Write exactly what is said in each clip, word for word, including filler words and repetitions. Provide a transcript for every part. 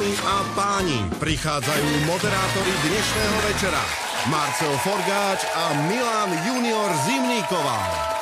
Dámy a páni, prichádzajú moderátori dnešného večera. Marcel Forgáč a Milan junior Zimníková.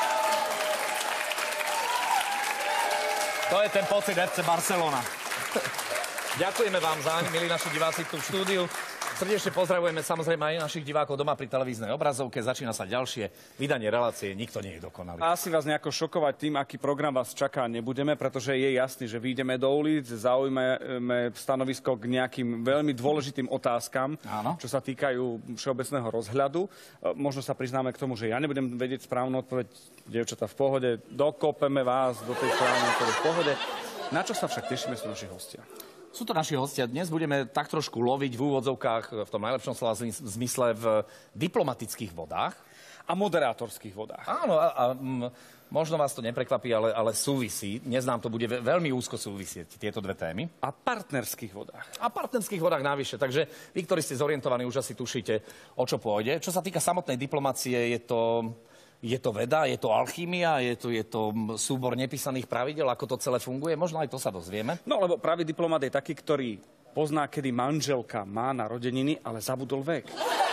To je ten pocit ef cé Barcelona. Ďakujeme vám záň, milí naši diváci tu v štúdiu. Srdečne pozdravujeme samozrejme aj našich divákov doma pri televíznej obrazovke. Začína sa ďalšie vydanie relácie. Nikto nie je dokonalý. Asi vás nejako šokovať tým, aký program vás čaká, nebudeme, pretože je jasný, že vyjdeme do ulic, zaujmeme stanovisko k nejakým veľmi dôležitým otázkam, áno, čo sa týkajú všeobecného rozhľadu. Možno sa priznáme k tomu, že ja nebudem vedieť správnu odpoveď. Dievčatá v pohode, dokopeme vás do tej správnej odpovede v pohode. Na čo sa však tešíme, sú naši hostia? Sú to naši hostia. Dnes budeme tak trošku loviť v úvodzovkách, v tom najlepšom slova zmysle, v diplomatických vodách. A moderátorských vodách. Áno, a, a m, možno vás to neprekvapí, ale, ale súvisí. Dnes nám to bude veľmi úzko súvisieť, tieto dve témy. A partnerských vodách. A partnerských vodách navyše. Takže vy, ktorí ste zorientovaní, už asi tušíte, o čo pôjde. Čo sa týka samotnej diplomacie, je to... Je to veda, je to alchýmia, je to, je to súbor nepísaných pravidel, ako to celé funguje? Možno aj to sa dozvieme. No, lebo pravý diplomat je taký, ktorý pozná, kedy manželka má narodeniny, ale zabudol vek.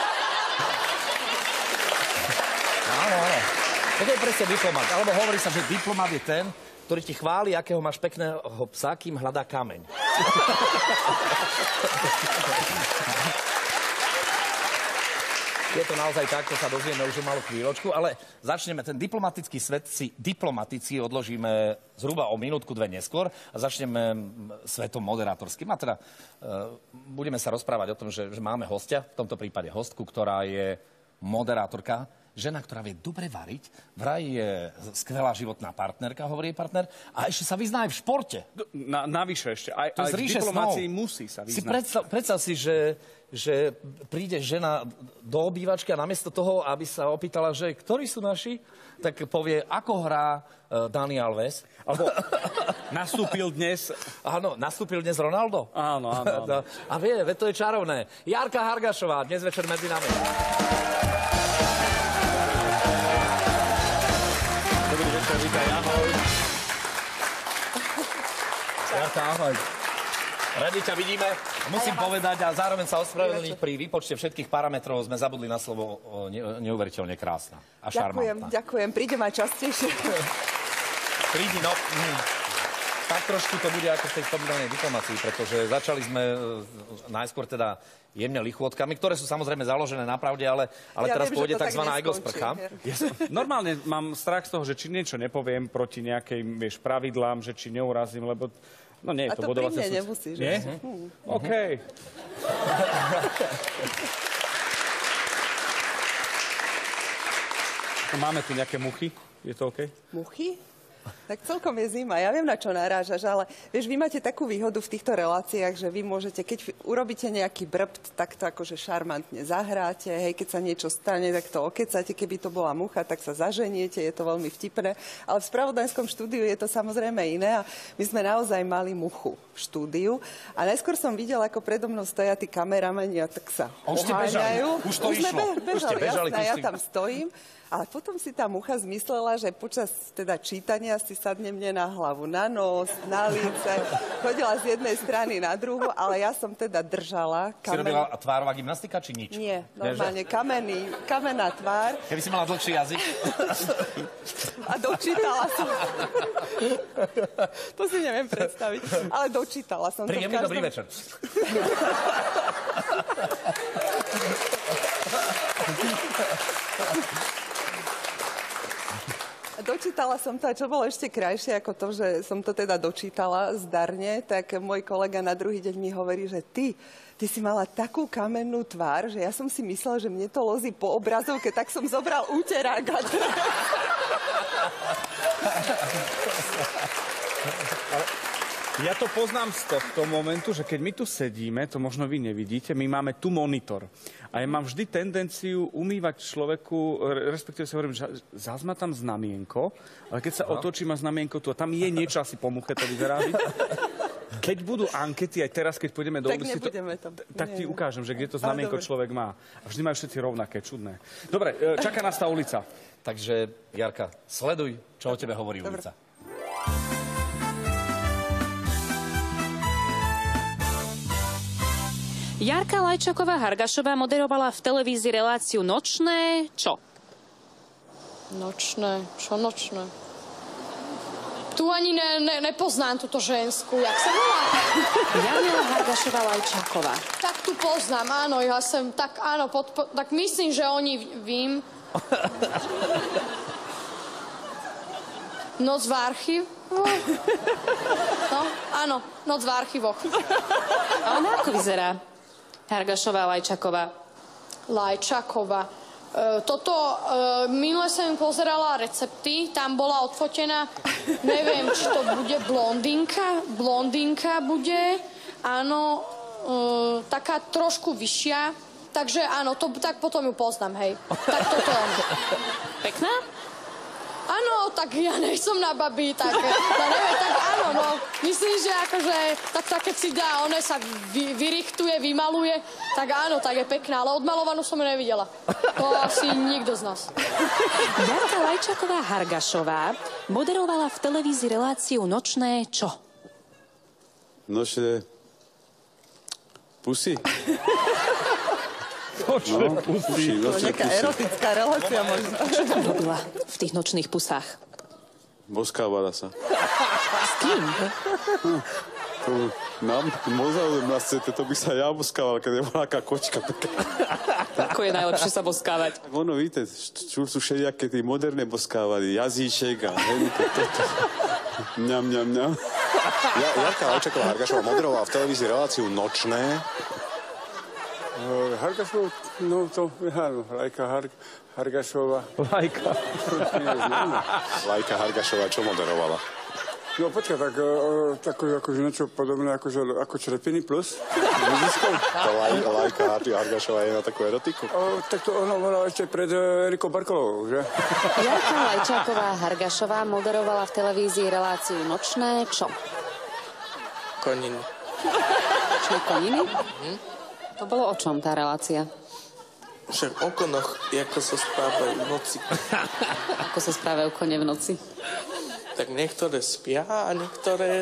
Áno, áno. To je presne diplomat. Alebo hovorí sa, že diplomat je ten, ktorý ti chváli, akého máš pekného psa, kým hľadá kameň. Je to naozaj tak, to sa dozvieme už o malú chvíľočku, ale začneme. Ten diplomatický svet si diplomatici odložíme zhruba o minútku, dve neskôr a začneme svetom moderátorským. A teda e, budeme sa rozprávať o tom, že, že máme hostia, v tomto prípade hostku, ktorá je moderátorka, žena, ktorá vie dobre variť, vraj je skvelá životná partnerka, hovorí jej partner, a ešte sa vyzná aj v športe. Na, navyše ešte, aj, aj v diplomácii musí sa vyznať. Si predstav, predstav si, že, že príde žena do obývačky a namiesto toho, aby sa opýtala, že ktorí sú naši, tak povie, ako hrá uh, Dani Alves. Alebo nastúpil dnes... Áno, nastúpil dnes Ronaldo. Áno, áno, áno. A vie, ve, to je čarovné. Jarka Hargašová, dnes večer medzi nami. Dobrý večer, vítaj, ahoj. Jarka, ahoj. Radi ťa vidíme. Musím povedať a zároveň sa ospravedlniť, pri výpočte všetkých parametrov sme zabudli na slovo ne, neuveriteľne krásna a šarmantná. Ďakujem, ďakujem. Prídem aj častejšie. Prídi, no... Hm. Tak trošku to bude ako v tej spomínanej diplomácii, pretože začali sme najskôr teda jemne lichôtkami, ktoré sú samozrejme založené na pravde, ale, ale ja teraz viem, pôjde takzvaná egosprcha. Ja normálne mám strach z toho, že či niečo nepoviem proti nejakej, vieš, pravidlám, že či neurazím, lebo... No nie, a to to pri bodovacia mne súd... nemusíš. Nie? Uh-huh. OK. Máme tu nejaké muchy. Je to OK? Muchy? Tak celkom je zima. Ja viem, na čo narážaš, ale vieš, vy máte takú výhodu v týchto reláciách, že vy môžete, keď urobíte nejaký brbt, tak to akože šarmantne zahráte, hej, keď sa niečo stane, tak to okecáte, keby to bola mucha, tak sa zaženiete, je to veľmi vtipné. Ale v spravodajskom štúdiu je to samozrejme iné a my sme naozaj mali muchu v štúdiu a najskôr som videla, ako predo mnou stoja tí kameramani a tak sa oháňajú. Už to Už sme išlo. bežali, Už ste bežali, jasné, ja tam stojím. Ale potom si tá mucha zmyslela, že počas teda čítania si sadne mne na hlavu, na nos, na líce. Chodila z jednej strany na druhu, ale ja som teda držala kamen... Si robila tvárová gymnastika, či nič? Nie, normálne kamenný, kamenná tvár. Keby si mala dlhší jazyk. A dočítala som. To si neviem predstaviť, ale dočítala som. Príjemný každom... dobrý večer. Dočítala som to, a čo bolo ešte krajšie ako to, že som to teda dočítala zdarne, tak môj kolega na druhý deň mi hovorí, že ty, ty si mala takú kamennú tvár, že ja som si myslel, že mne to lozí po obrazovke, tak som zobral úterák a Ja to poznám z tohto momentu, že keď my tu sedíme, to možno vy nevidíte, my máme tu monitor. A ja mám vždy tendenciu umývať človeku, respektíve si hovorím, že zás má tam znamienko, ale keď sa no. otočím a znamienko tu, a tam je niečo asi po muche, to vyzerá. Keď budú ankety, aj teraz, keď pôjdeme do ulici, tak ti ukážem, že kde to znamienko človek má. A vždy majú všetci rovnaké, čudné. Dobre, čaká nás tá ulica. Takže, Jarka, sleduj, čo o tebe hovorí Dobre. ulica. Jarka Lajčáková-Hargašová moderovala v televízii reláciu Nočné čo? Nočné, čo nočné? Tu ani ne, ne, nepoznám túto ženskú, jak sa volá? Janela Hargašová-Lajčáková. Tak tu poznám, áno, ja som, tak áno, pod, pod, tak myslím, že oni vím. Noc v archív? No, áno, Noc v archívoch. A ona ako vyzerá? Hargašová-Lajčáková. Lajčáková. E, toto, e, minule som im pozerala recepty, tam bola odfotená, neviem, či to bude blondinka, blondinka bude, áno, e, taká trošku vyššia, takže áno, to, tak potom ju poznám, hej. Tak toto je ono. Pekná? Áno, tak ja nejsom na babi, tak, ja neviem, tak áno, no, myslím, že akože, tak, tak keď si dá, ona sa vy, vyrichtuje, vymaluje, tak áno, tak je pekná, ale odmalovanú som ju nevidela. To asi nikto z nás. Jarka Lajčáková-Hargašová moderovala v televízii reláciu Nočné čo? Nočné pusy. Nočné no, pusy. To je nejaká erotická relácia možno. Čo tam robila v tých nočných pusách? Boskávala sa. S kým? Hm, to nám, mozaujem na scete, to by sa ja boskával, keď je bola aká kočka. Ako je najlepšie sa boskávať? Tak ono, víte, čo sú všelijaké tí moderné boskávali, jazyček a henko, toto. Mňam, mňam, mňam. Ja, Jarka Lajčáková-Hargašová moderovala v televízii reláciu Nočné. Hargašov, no to, áno, Lajka Har, Hargašová. Lajka. Lajka Hargašová čo moderovala? No počkaj, tak, uh, tak akože niečo podobné akože, ako Črepiny plus. Vidisko? To laj, Lajka Hargašová je na takú erotiku? Uh, tak to ono bola ešte pred uh, Erikou Barkolovou, že? Jarka Lajčáková-Hargašová moderovala v televízii reláciu Nočné čo? Koniny. Nočné koniny? Hm? To bolo o čom tá relácia? Však o konoch, ako sa spávajú v noci. Ako sa správajú kone v noci? Tak niektoré spia a niektoré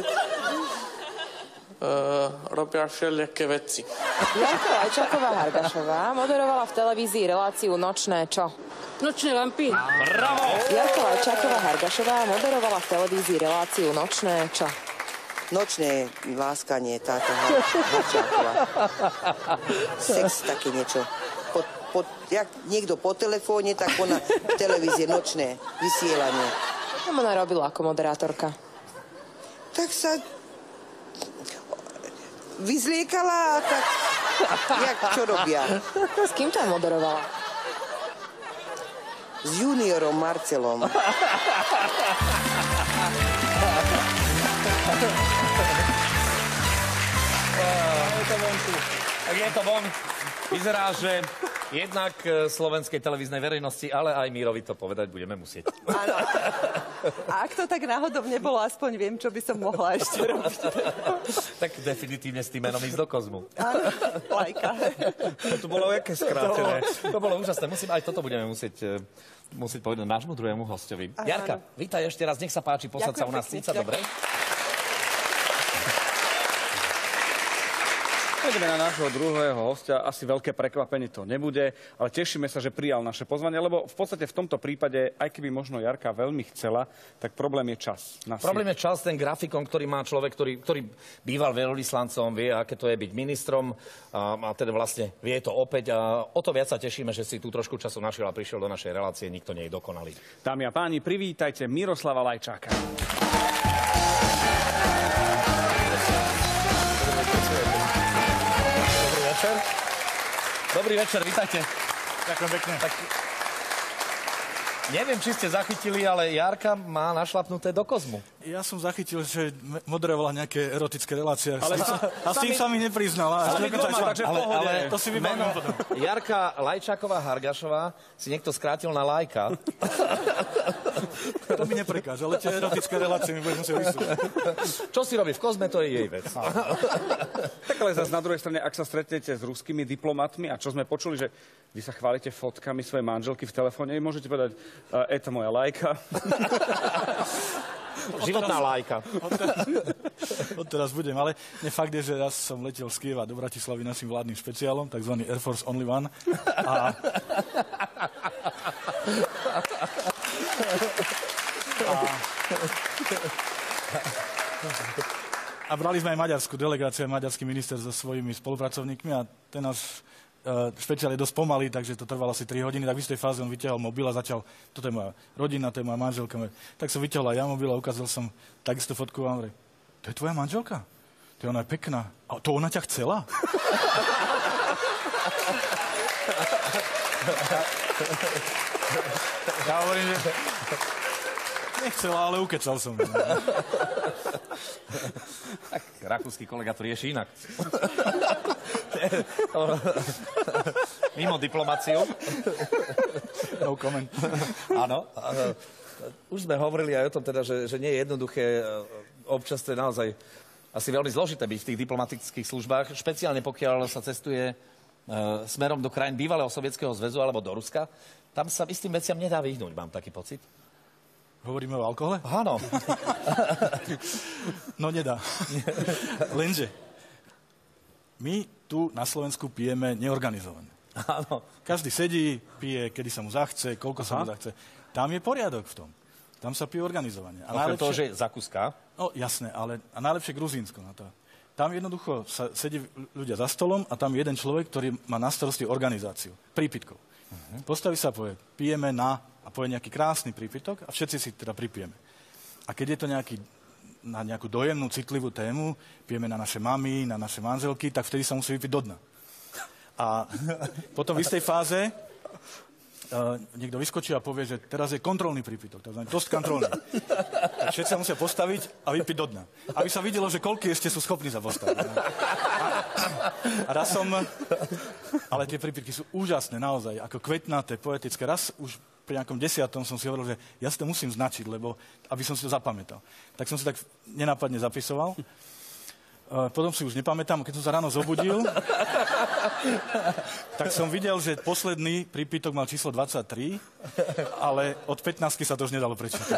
uh, robia všelijaké veci. Jarka Lajčáková-Hargašová moderovala v televízii reláciu Nočné čo? Nočné lampy. Bravo! Jarka Lajčáková-Hargašová moderovala v televízii reláciu Nočné čo? Nočné láskanie, táto Harčáková. Sex, také niečo. Po, po, jak niekto po telefóne, tak ona v televízie nočné vysielanie. Čo ona robila ako moderátorka? Tak sa vyzliekala a tak, jak čo robia. S kým tam moderovala? S juniorom Marcelom. Je to vonku. Tak je to von. Vyzerá, že jednak slovenskej televíznej verejnosti, ale aj Mírovi to povedať budeme musieť. Áno. A ak to tak náhodou nebolo, aspoň viem, čo by som mohla ešte robiť. Tak definitívne s tým menom ísť do kozmu. Áno, Lajka. To bolo aké skrátené. To bolo úžasné. Musím, aj toto budeme musieť, musieť povedať nášmu druhému hostovi. Aha, Jarka, áno. vítaj ešte raz. Nech sa páči, posad sa u nás cíca, dobre? Poďme na nášho druhého hostia. Asi veľké prekvapenie to nebude, ale tešíme sa, že prijal naše pozvanie, lebo v podstate v tomto prípade, aj keby možno Jarka veľmi chcela, tak problém je čas. Problém je čas, ten grafikon, ktorý má človek, ktorý, ktorý býval veľvyslancom, vie, aké to je byť ministrom a, a teda vlastne vie to opäť. A o to viac sa tešíme, že si tu trošku času našiel a prišiel do našej relácie. Nikto nie je dokonalý. Dámy a páni, privítajte Miroslava Lajčáka. Dobrý večer, vítajte. Ďakujem pekne. Tak, neviem, či ste zachytili, ale Jarka má našlapnuté do kozmu. Ja som zachytil, že moderovala nejaké erotické relácie. Ale sa, a s tým sa mi nepriznala. Ale, ale, ale, ale to si vybavím potom. Jarka Lajčáková-Hargašová si niekto skrátil na Lajka. To mi neprekáže, ale tie erotické relácie mi budem musieť vysúť. Čo si robí v kozme, to je jej vec. Tak ale zase na druhej strane, ak sa stretnete s ruskými diplomatmi, a čo sme počuli, že vy sa chválite fotkami svojej manželky v telefóne, môžete povedať, uh, je to moja Lajka. V životná lajka. Odteraz budem, ale ne, fakt je, že raz som letel z Kyjeva do Bratislavy našim vládnym špeciálom, takzvaný Air Force Only One. A... a... a brali sme aj maďarskú delegáciu, maďarský minister so svojimi spolupracovníkmi a ten náš špeciál je dosť pomalý, takže to trvalo asi tri hodiny, tak v istej fáze on vyťahol mobil a začal, toto je moja rodina, to je moja manželka. Tak som vyťahol aj ja mobil a ukázal som takisto fotku a hovorím, to je tvoja manželka? To je ona je pekná. A to ona ťa chcela? Ja hovorím, že nechcela, ale ukecal som. Tak rakúsky kolega to rieši inak. Mimo diplomáciu. No comment. Áno. Už sme hovorili aj o tom, teda, že, že nie je jednoduché. Občas to je naozaj asi veľmi zložité byť v tých diplomatických službách, špeciálne pokiaľ sa cestuje e, smerom do krajín bývalého Sovietskeho zväzu alebo do Ruska. Tam sa istým veciam nedá vyhnúť, mám taký pocit. Hovoríme o alkohole? Áno. No nedá. Lenže my tu na Slovensku pijeme neorganizovane. Áno. Každý sedí, pije, kedy sa mu zachce, koľko Aha. sa mu zachce. Tam je poriadok v tom. Tam sa pije organizovane. A najlepšie... to, že Zakúska? No jasné, ale a najlepšie Gruzínsko na to. Tam jednoducho sa sedí ľudia za stolom a tam je jeden človek, ktorý má na starosti organizáciu. Prípitkov. Uh-huh. Postaví sa a povie, pijeme na a povie nejaký krásny prípitok a všetci si teda pripijeme. A keď je to nejaký, na nejakú dojemnú, citlivú tému, pijeme na naše mamy, na naše manželky, tak vtedy sa musí vypiť do dna. A potom v istej fáze uh, niekto vyskočí a povie, že teraz je kontrolný prípitok, tzv. Tost kontrolný. Tak všetci sa musia postaviť a vypiť do dna. Aby sa videlo, že koľky ešte sú schopní sa postaviť. A, a raz som... Ale tie prípitky sú úžasné, naozaj, ako kvetnaté, poetické. Raz už pri nejakom desiatom som si hovoril, že ja si to musím značiť, lebo aby som si to zapamätal. Tak som si tak nenápadne zapisoval. Uh, potom si už nepamätám, keď som sa ráno zobudil, tak som videl, že posledný prípitok mal číslo dvadsaťtri, ale od pätnástky sa to už nedalo prečítať.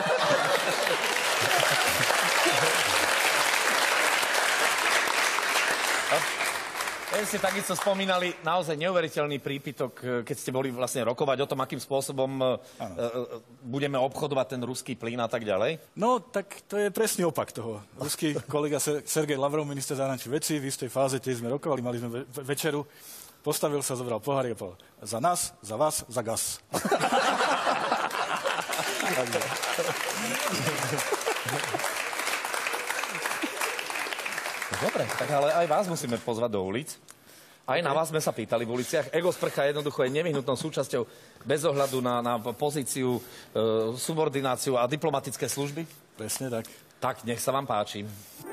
Ja ste takisto spomínali naozaj neuveriteľný prípitok, keď ste boli vlastne rokovať o tom, akým spôsobom ano. budeme obchodovať ten ruský plyn a tak ďalej. No, tak to je presný opak toho. Ruský kolega Sergej Lavrov, minister zahraničných vecí, v istej fáze tiež sme rokovali, mali sme ve- večeru, postavil sa, zobral pohár a povedal, za nás, za vás, za gas. Dobre, tak ale aj vás musíme pozvať do ulic. Aj na vás sme sa pýtali v uliciach. Ego sprcha jednoducho je nevyhnutnou súčasťou bez ohľadu na, na pozíciu, e, subordináciu a diplomatické služby. Presne tak. Tak, nech sa vám páči.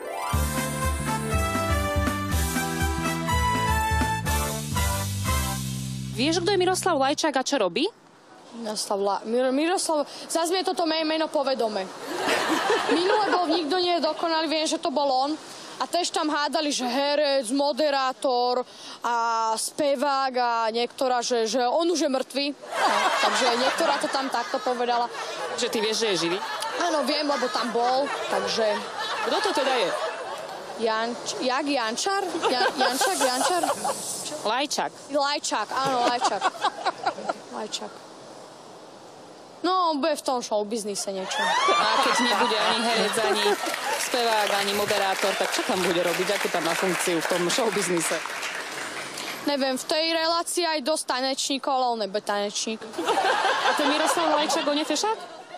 Vieš, kto je Miroslav Lajčák a čo robí? Miroslav, La... Mir- Miroslav... Zas mi je toto meno povedome. Minule bol Nikto nie je dokonalý, viem, že to bol on. A tež tam hádali, že herec, moderátor a spevák a niektorá, že, že on už je mŕtvý. No, takže niektorá to tam takto povedala. Že ty vieš, že je živý? Áno, viem, lebo tam bol, takže... Kto to teda je? Janč... Jak Jančar? Jan... Jančak, Jančar? Lajčák. Lajčák, áno, Lajčák. Lajčák. No, on bude v tom showbiznise niečo. A keď nebude ani herec, ani spevák, ani moderátor, tak čo tam bude robiť? Akú tam má funkciu v tom showbiznise? Neviem, v tej relácii aj dosť tanečníkov, ale on nebude tanečník. A ten Miroslav Lajčák, on je fešák?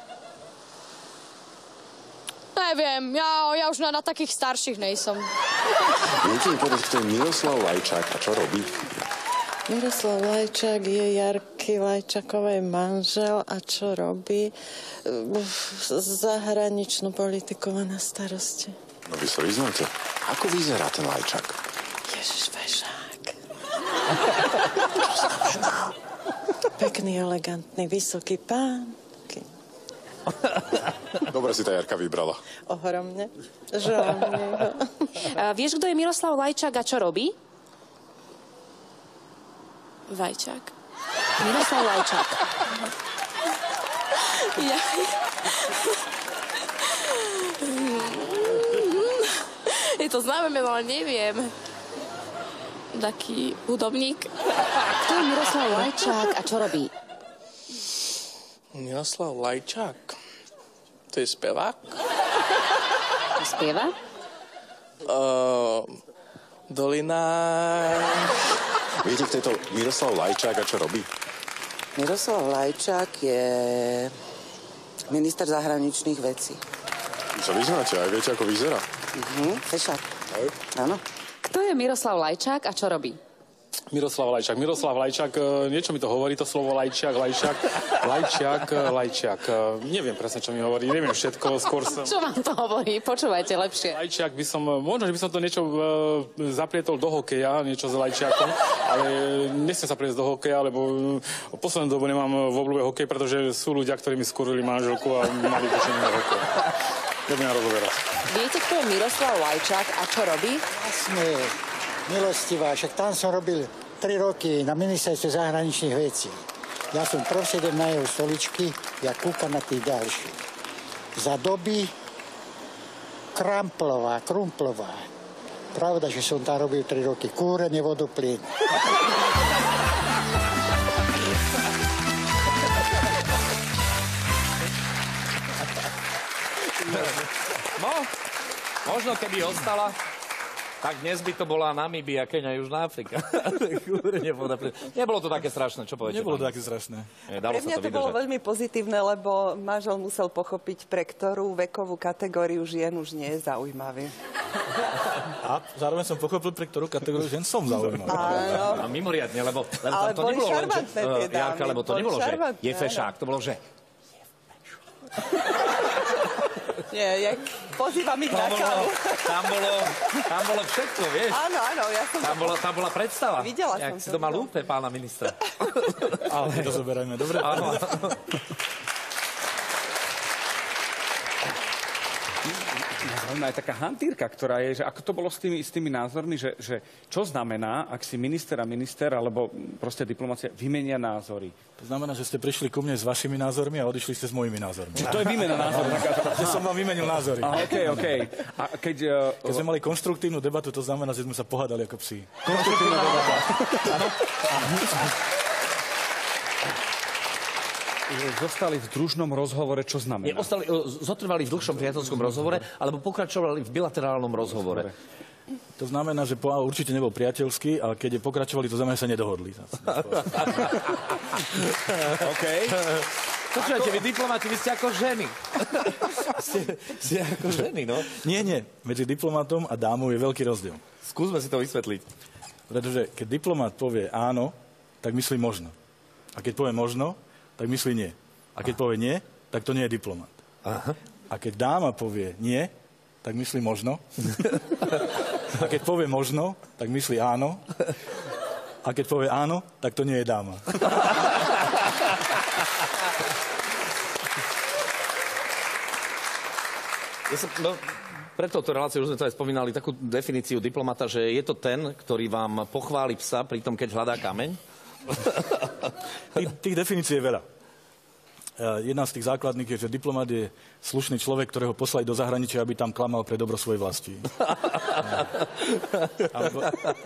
Neviem, ja, ja už na, na takých starších nejsom. Viete mi povedať, kto je Miroslav Lajčák a čo robí? Miroslav Lajčák je Jarky Lajčákovej manžel a čo robí? Zahraničnú politiku má na starosti. No vy sa vyznáte. Ako vyzerá ten Lajčák? Ježiš, fešák. Čo znamená? Pekný, elegantný, vysoký pán. Dobre si tá Jarka vybrala. Ohromne. Želám ho. Vieš, kto je Miroslav Lajčák a čo robí? Vajčák. Miroslav Lajčák. Ja... Je to známe meno, ale neviem. Taký hudobník. Kto je Miroslav Lajčák a čo robí? Miroslav Lajčák? To je spevák? Spieva? Uh, Dolina... Viete, kto je to Miroslav Lajčák a čo robí? Miroslav Lajčák je minister zahraničných vecí. Čo vyznáte? Aj viete, ako vyzerá? Mhm, fešák. Áno. Kto je Miroslav Lajčák a čo robí? Miroslav Lajčák. Miroslav Lajčák, niečo mi to hovorí, to slovo Lajčák, Lajčák, Lajčák, Lajčák. Neviem presne, čo mi hovorí, neviem všetko, skôr som... Čo vám to hovorí? Počúvajte lepšie. Lajčák by som, možno, že by som to niečo uh, zaplietol do hokeja, niečo s Lajčákom, ale nesmiem sa prejsť do hokeja, lebo v poslednú dobu nemám v obľúbe hokej, pretože sú ľudia, ktorí mi skurili manželku a mali počenie na hokej. Nebudem rozoberať. Viete, kto je Miroslav Lajčák a čo robí? Jasne, milostivá, však tam som robil tri roky na ministerstve zahraničných vecí. Ja som prosedem na jeho stoličky, ja kúkam na tých ďalších. Za doby Kramplová, Krumplová. Pravda, že som tam robil tri roky kúrenie, vodoplyn. No, možno keby ostala, tak dnes by to bola Namíbia, Keňa, Južná Afrika. Nebolo to také strašné, čo poviete? Nebolo to také strašné. Nie, dalo Pre mňa sa to to bolo vydržať. veľmi pozitívne, lebo manžel musel pochopiť, pre ktorú vekovú kategóriu žien už nie je zaujímavý. A zároveň som pochopil, pre ktorú kategóriu žien som zaujímavý. Áno. A mimoriadne, lebo, lebo Ale to boli nebolo len, že, šarmantné tie uh, Jarka, dámy, lebo to boli nebolo, že šarmantné, je fešák, to bolo, že Nie, jak pozývam ich na Tam bolo, kávu. tam bolo, tam bolo všetko, vieš? Áno, áno, ja som Tam bola, tam bola predstava. Videla Jak som si to, doma videla. lúpe pána ministra. Ale to zoberajme, dobre? Áno. Zaujímavá je taká hantírka, ktorá je, že ako to bolo s tými, s tými názormi, že, že čo znamená, ak si minister a minister, alebo proste diplomácia vymenia názory. To znamená, že ste prišli ku mne s vašimi názormi a odišli ste s mojimi názormi. Čiže to je výmena názorov. Že som vám vymenil názory. A, okay, okay. A keď... Uh, keď sme mali konštruktívnu debatu, to znamená, že sme sa pohádali ako psi. Konštruktívna debata. Zostali v družnom rozhovore, čo znamená? Nie, ostali, zotrvali v dlhšom priateľskom rozhovore, alebo pokračovali v bilaterálnom rozhovore. To znamená, že po, určite nebol priateľský, ale keď je pokračovali, to znamená, že sa nedohodli. OK. Počujete, vy diplomati, vy ste ako ženy. ste, ste ako ženy, no. Nie, nie. Medzi diplomatom a dámou je veľký rozdiel. Skúsme si to vysvetliť. Pretože keď diplomat povie áno, tak myslí možno. A keď povie možno, tak myslí nie. A keď povie nie, tak to nie je diplomat. Aha. A keď dáma povie nie, tak myslí možno. A keď povie možno, tak myslí áno. A keď povie áno, tak to nie je dáma. Ja som, no, pre touto reláciu už sme to aj spomínali, takú definíciu diplomata, že je to ten, ktorý vám pochváli psa pri tom, keď hľadá kameň. Tých, tých definícií je veľa. Jedna z tých základných je, že diplomat je slušný človek, ktorého poslali do zahraničia, aby tam klamal pre dobro svojej vlasti. Alebo...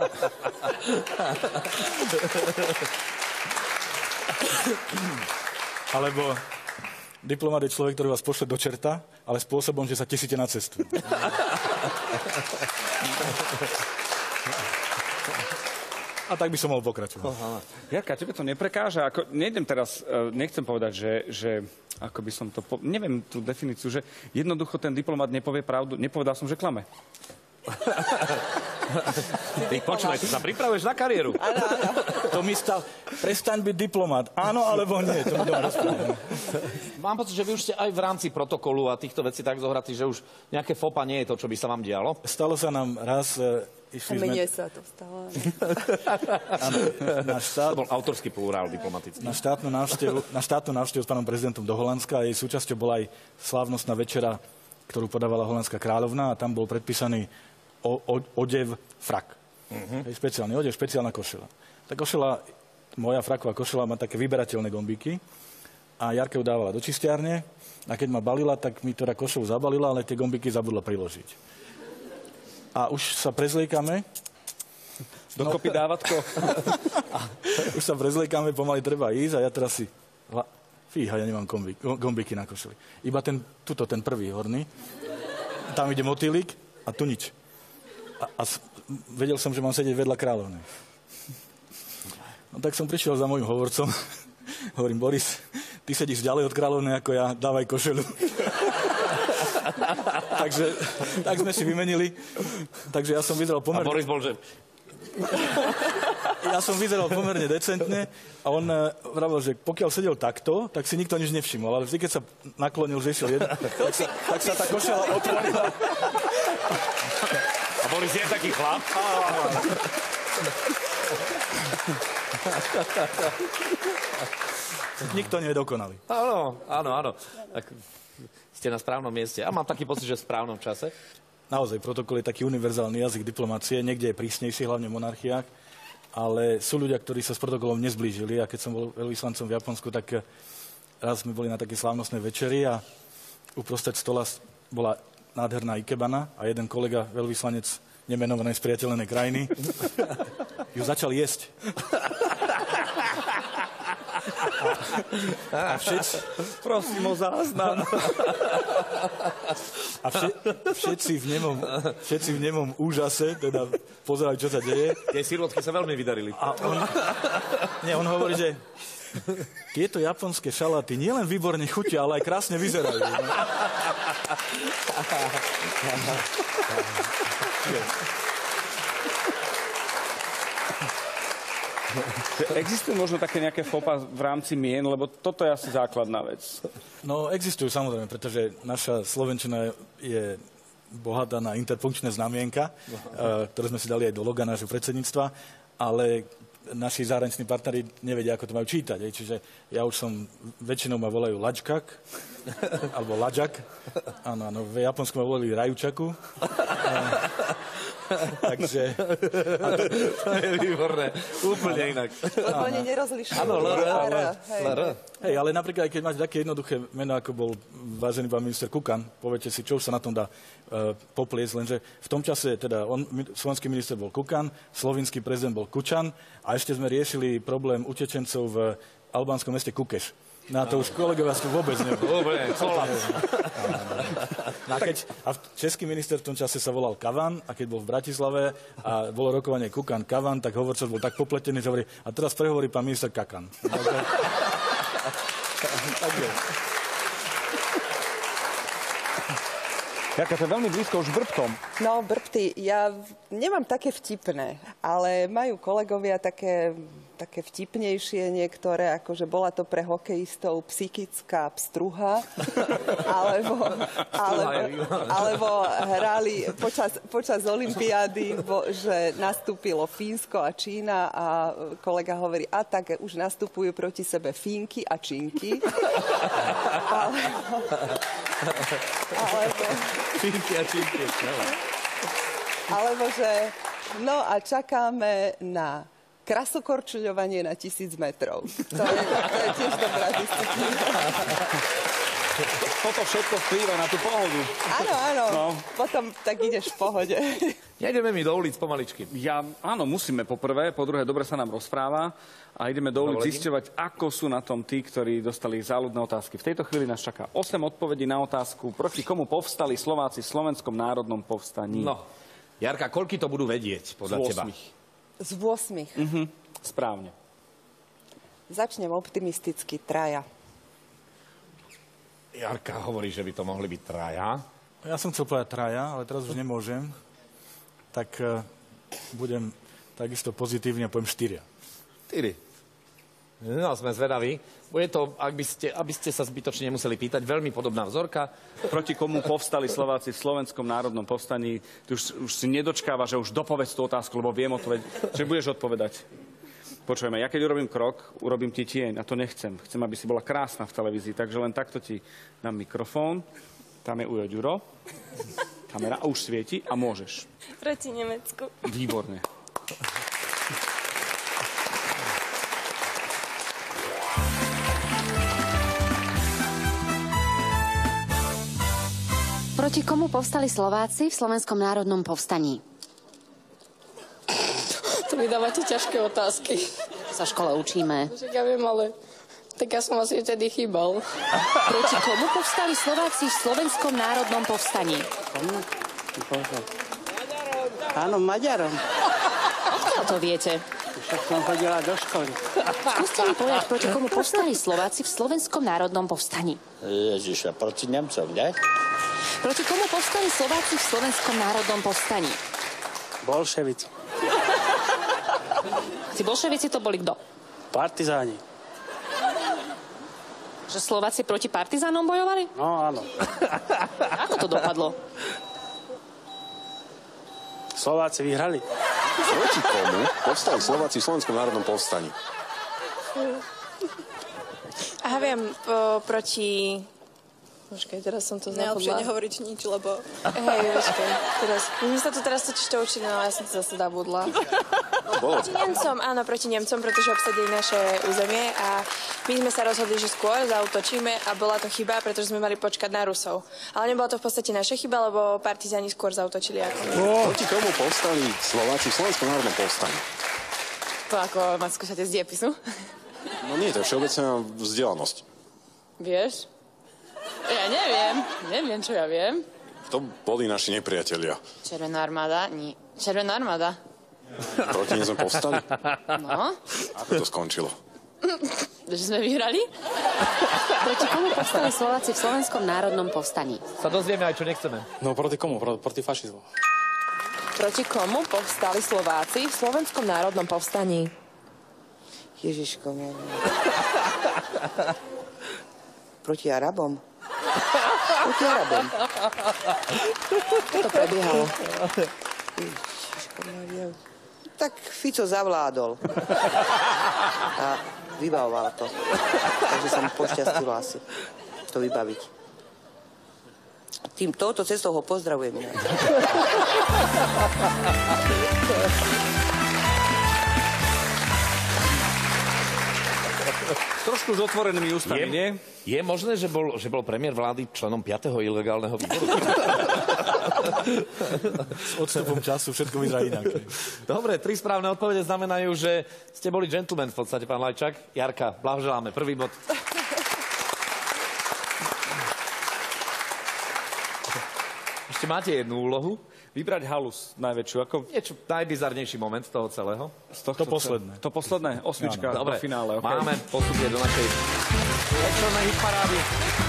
Alebo diplomat je človek, ktorý vás pošle do čerta, ale spôsobom, že sa tešíte na cestu. A tak by som mohol pokračovať. Jarka, tebe to neprekáža? Ako, nejdem teraz, uh, nechcem povedať, že, že ako by som to... Po... Neviem tú definíciu, že jednoducho ten diplomat nepovie pravdu. Nepovedal som, že klame. Ty počúvaj, ty sa pripravuješ na kariéru. Áno, áno. To mi stal... Prestaň byť diplomat. Áno alebo nie? To mi doma rozprávame. Mám pocit, že vy už ste aj v rámci protokolu a týchto vecí tak zohratí, že už nejaké fopa nie je to, čo by sa vám dialo. Stalo sa nám raz... Išli Mne sme... sa to stalo. Áno, na štát... To bol autorský plurál diplomatický. Na štátnu návštevu, na štátnu návštevu s pánom prezidentom do Holandska a jej súčasťou bola aj slávnostná večera, ktorú podávala holandská kráľovna a tam bol predpísaný o, o, odev frak. Uh-huh. Hej, špeciálny odev, špeciálna košela. Tá košela, moja fraková košela má také vyberateľné gombíky a Jarka ju dávala do čistiarne a keď ma balila, tak mi teda košov zabalila, ale tie gombiky zabudla priložiť. A už sa prezliekame. Dokopy dávatko. Už sa prezliekame, pomaly treba ísť a ja teraz si... Fíha, ja nemám gombiky, gombiky na košeli. Iba ten, tuto, ten prvý horný. Tam ide motýlik a tu nič. A, a vedel som, že mám sedieť vedľa kráľovnej. No tak som prišiel za môjim hovorcom. Hovorím, Boris, ty sedíš ďalej od kráľovnej ako ja, dávaj košelu. Takže tak sme si vymenili. Takže ja som vyzeral pomerne... A Boris bol, že... Ja som vyzeral pomerne decentne a on uh, vravel, že pokiaľ sedel takto, tak si nikto nič nevšimol. Ale vždy, keď sa naklonil, že išiel jeden, tak sa, tak sa tá košela otvorila. A Boris je taký chlap? Nikto nie je dokonalý. Áno, áno, áno. Tak ste na správnom mieste. A mám taký pocit, že v správnom čase. Naozaj, protokol je taký univerzálny jazyk diplomácie. Niekde je prísnejší, hlavne v monarchiách. Ale sú ľudia, ktorí sa s protokolom nezblížili. A keď som bol veľvyslancom v Japonsku, tak raz sme boli na také slávnostnej večeri a uprostred stola bola nádherná ikebana a jeden kolega, veľvyslanec nemenovanej spriateľenej krajiny, ju začal jesť. A všetci... Prosím o záznam. A vše, všetci, v nemom, všetci v nemom úžase teda pozerajú, čo sa deje. Tie sirotky sa veľmi vydarili. A on, nie, on hovorí, že tieto japonské šaláty nielen výborne chutia, ale aj krásne vyzerajú. Existuje možno také nejaké fopa v rámci mien, lebo toto je asi základná vec. No, existujú samozrejme, pretože naša slovenčina je bohatá na interpunkčné znamienka, ktoré sme si dali aj do loga nášho predsedníctva, ale naši zahraniční partneri nevedia, ako to majú čítať. Ej. Čiže ja už som, väčšinou ma volajú Lačkak, alebo Lačak. Áno, áno, v Japonsku ma volali Rajučaku. Takže... To je výborné. Úplne inak. Lebo oni nerozlišujú. Áno, L R. Hej, ale napríklad, aj keď máte také jednoduché meno, ako bol vážený pán minister Kukan, poviete si, čo už sa na tom dá uh, popliesť, lenže v tom čase, teda on, slovenský minister bol Kukan, slovinský prezident bol Kučan a ešte sme riešili problém utečencov v albánskom meste Kukeš. Na to už kolegovia sú vôbec neboli. A, keď, a český minister v tom čase sa volal Kavan a keď bol v Bratislave a bolo rokovanie Kukan Kavan, tak hovorca bol tak popletený, že hovorí, a teraz prehovorí pán minister Kakan. Tak je. Jaká to je veľmi blízko už Brbtom. No, Brbty, ja nemám také vtipné, ale majú kolegovia také... také vtipnejšie niektoré, akože bola to pre hokejistov psychická pstruha, alebo, alebo, alebo hrali počas, počas olympiády, bo, že nastúpilo Fínsko a Čína a kolega hovorí, a tak už nastupujú proti sebe Fínky a Čínky. Alebo... alebo Fínky a Čínky. Alebo, že no a čakáme na krasokorčuľovanie na tisíc metrov. To je, to je tiež dobrá disciplína. Toto všetko vplýva na tú pohodu. Áno, áno. No. Potom tak ideš v pohode. Nejdeme mi do ulic pomaličky. Ja, áno, musíme poprvé. Po druhé, dobre sa nám rozpráva. A ideme do ulic zisťovať, ako sú na tom tí, ktorí dostali záľudné otázky. V tejto chvíli nás čaká osem odpovedí na otázku, proti komu povstali Slováci v Slovenskom národnom povstaní. No, Jarka, koľky to budú vedieť podľa teba? Z osmich. Mhm, správne. Začnem optimisticky, traja. Jarka hovorí, že by to mohli byť traja. Ja som chcel povedať traja, ale teraz už nemôžem. Tak uh, budem takisto pozitívne a poviem štyria. Štyri. No, sme zvedaví. Bude to, ak by ste, aby ste sa zbytočne nemuseli pýtať, veľmi podobná vzorka. Proti komu povstali Slováci v Slovenskom národnom povstaní? Ty už, už si nedočkáva, že už dopovedz tú otázku, lebo viem odpovedať. Že budeš odpovedať. Počujeme, ja keď urobím krok, urobím ti tieň a to nechcem. Chcem, aby si bola krásna v televízii, takže len takto ti dám mikrofón. Tam je Ujo Ďuro. Kamera a už svieti a môžeš. Proti Nemecku. Výborne. Proti komu povstali Slováci v Slovenskom národnom povstaní? To mi dávate ťažké otázky. Sa v škole učíme. Však ja viem, ale tak ja som asi vtedy chýbal. Proti komu povstali Slováci v Slovenskom národnom povstaní? Áno, Maďarom. Odkiaľ to viete? Však som chodila do školy. Skúste mi povedať, proti komu povstali Slováci v Slovenskom národnom povstaní? Ježiša, proti Nemcom, ne? Proti komu povstali Slováci v Slovenskom národnom povstaní? Bolševici. Tí bolševici to boli kto? Partizáni. Že Slováci proti partizánom bojovali? No, áno. Ako to dopadlo? Slováci vyhrali. Proti komu povstali Slováci v Slovenskom národnom povstaní? Aha, viem, po, proti... Počkaj, teraz som to zabudla. Najlepšie nehovoriť nič, lebo... Hej, počkaj, teraz... My sa tu teraz totiž to učili, no ja som to zase zabudla. Proti Nemcom, áno, proti Nemcom, pretože obsadili naše územie a my sme sa rozhodli, že skôr zaútočíme a bola to chyba, pretože sme mali počkať na Rusov. Ale nebola to v podstate naša chyba, lebo partizáni skôr zaútočili ako my. Oh. Proti komu povstali Slováci v Slovenskom národnom povstaní? To ako ma skúšate z diepisu? No nie, to je všeobecná vzdelanosť. Vieš? Ja neviem. Neviem, čo ja viem. To boli naši nepriatelia. Červená armáda? Nie. Červená armáda? Proti nim sme povstali? No. Ako to skončilo? Že sme vyhrali? Proti komu povstali Slováci v Slovenskom národnom povstaní? Sa dozvieme aj, čo nechceme. No, proti komu? Pro, proti fašizmu. Proti komu povstali Slováci v Slovenskom národnom povstaní? Ježiško, neviem. Proti Arabom? Proti Arabom. To prebiehalo. Ježiško, Maria. Tak Fico zavládol. A vybavoval to. Takže som pošťastila asi to vybaviť. Tým touto cestou ho pozdravujem. Trošku s otvorenými ústami, je, nie? Je možné, že bol, že bol premiér vlády členom piateho ilegálneho výboru? S odstupom času všetko vyzerá inak. Dobre, tri správne odpovede znamenajú, že ste boli gentleman v podstate, pán Lajčák. Jarka, blahoželáme. Prvý bod. Ešte máte jednu úlohu. Vybrať halus najväčšiu. Ako... Niečo najbizarnejší moment z toho celého. Z tohto to posledné. To posledné? Osmička do finále. Okay. Máme postupne do našej večernej hitparády.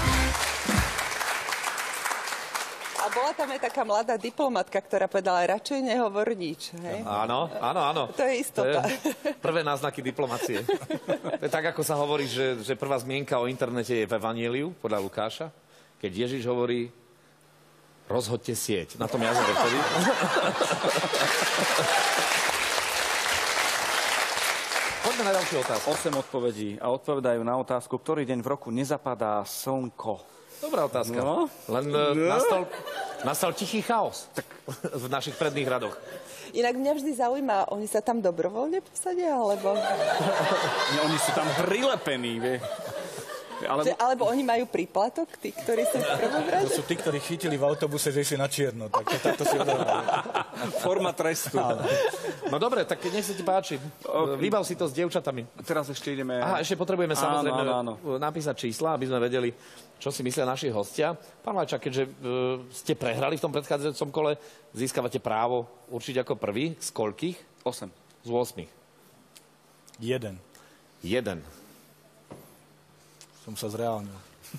A bola tam aj taká mladá diplomatka, ktorá povedala, radšej nehovor nič. Hej? Áno, áno, áno. To je istota. To je prvé náznaky diplomacie. To je tak, ako sa hovorí, že, že prvá zmienka o internete je v Evanjeliu, podľa Lukáša, keď Ježiš hovorí, rozhoďte sieť. Na tom jazere vtedy. Poďme na ďalšiu otázku. Osem odpovedí a odpovedajú na otázku, ktorý deň v roku nezapadá slnko. Dobrá otázka. No. Len no. Nastal, nastal tichý chaos v našich predných radoch. Inak mňa vždy zaujíma, oni sa tam dobrovoľne posadia, alebo... Nie, oni sú tam prilepení, vie. Alebo... Že, alebo oni majú príplatok, tí, ktorí sú v prvom rade? To sú tí, ktorí chytili v autobuse, že išli na čierno. Tak to, takto si odhľadajú. Forma trestu. No dobre, tak nech sa ti páči. Okay. Vybav si to s dievčatami. Teraz ešte ideme... Aha, ešte potrebujeme áno, samozrejme áno, áno. napísať čísla, aby sme vedeli, čo si myslia naši hostia. Pán Lajčák, keďže uh, ste prehrali v tom predchádzajúcom kole, získavate právo určiť ako prvý. Z koľkých? Osem. Z osmých. Jeden. Jeden. Som sa zreálnil.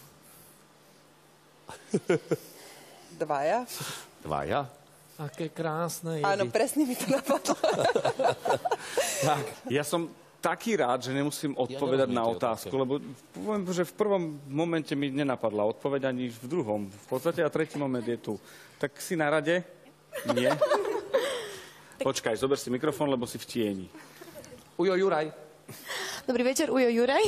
Dvaja. Dvaja? Aké krásne je. Áno, presne mi to napadlo. Tak, ja som taký rád, že nemusím odpovedať ja na otázku, lebo poviem, že v prvom momente mi nenapadla odpoveď ani v druhom. V podstate a tretí moment je tu. Tak si na rade? Nie. Počkaj, zober si mikrofón, lebo si v tieni. Ujo Juraj. Dobrý večer, Ujo Juraj.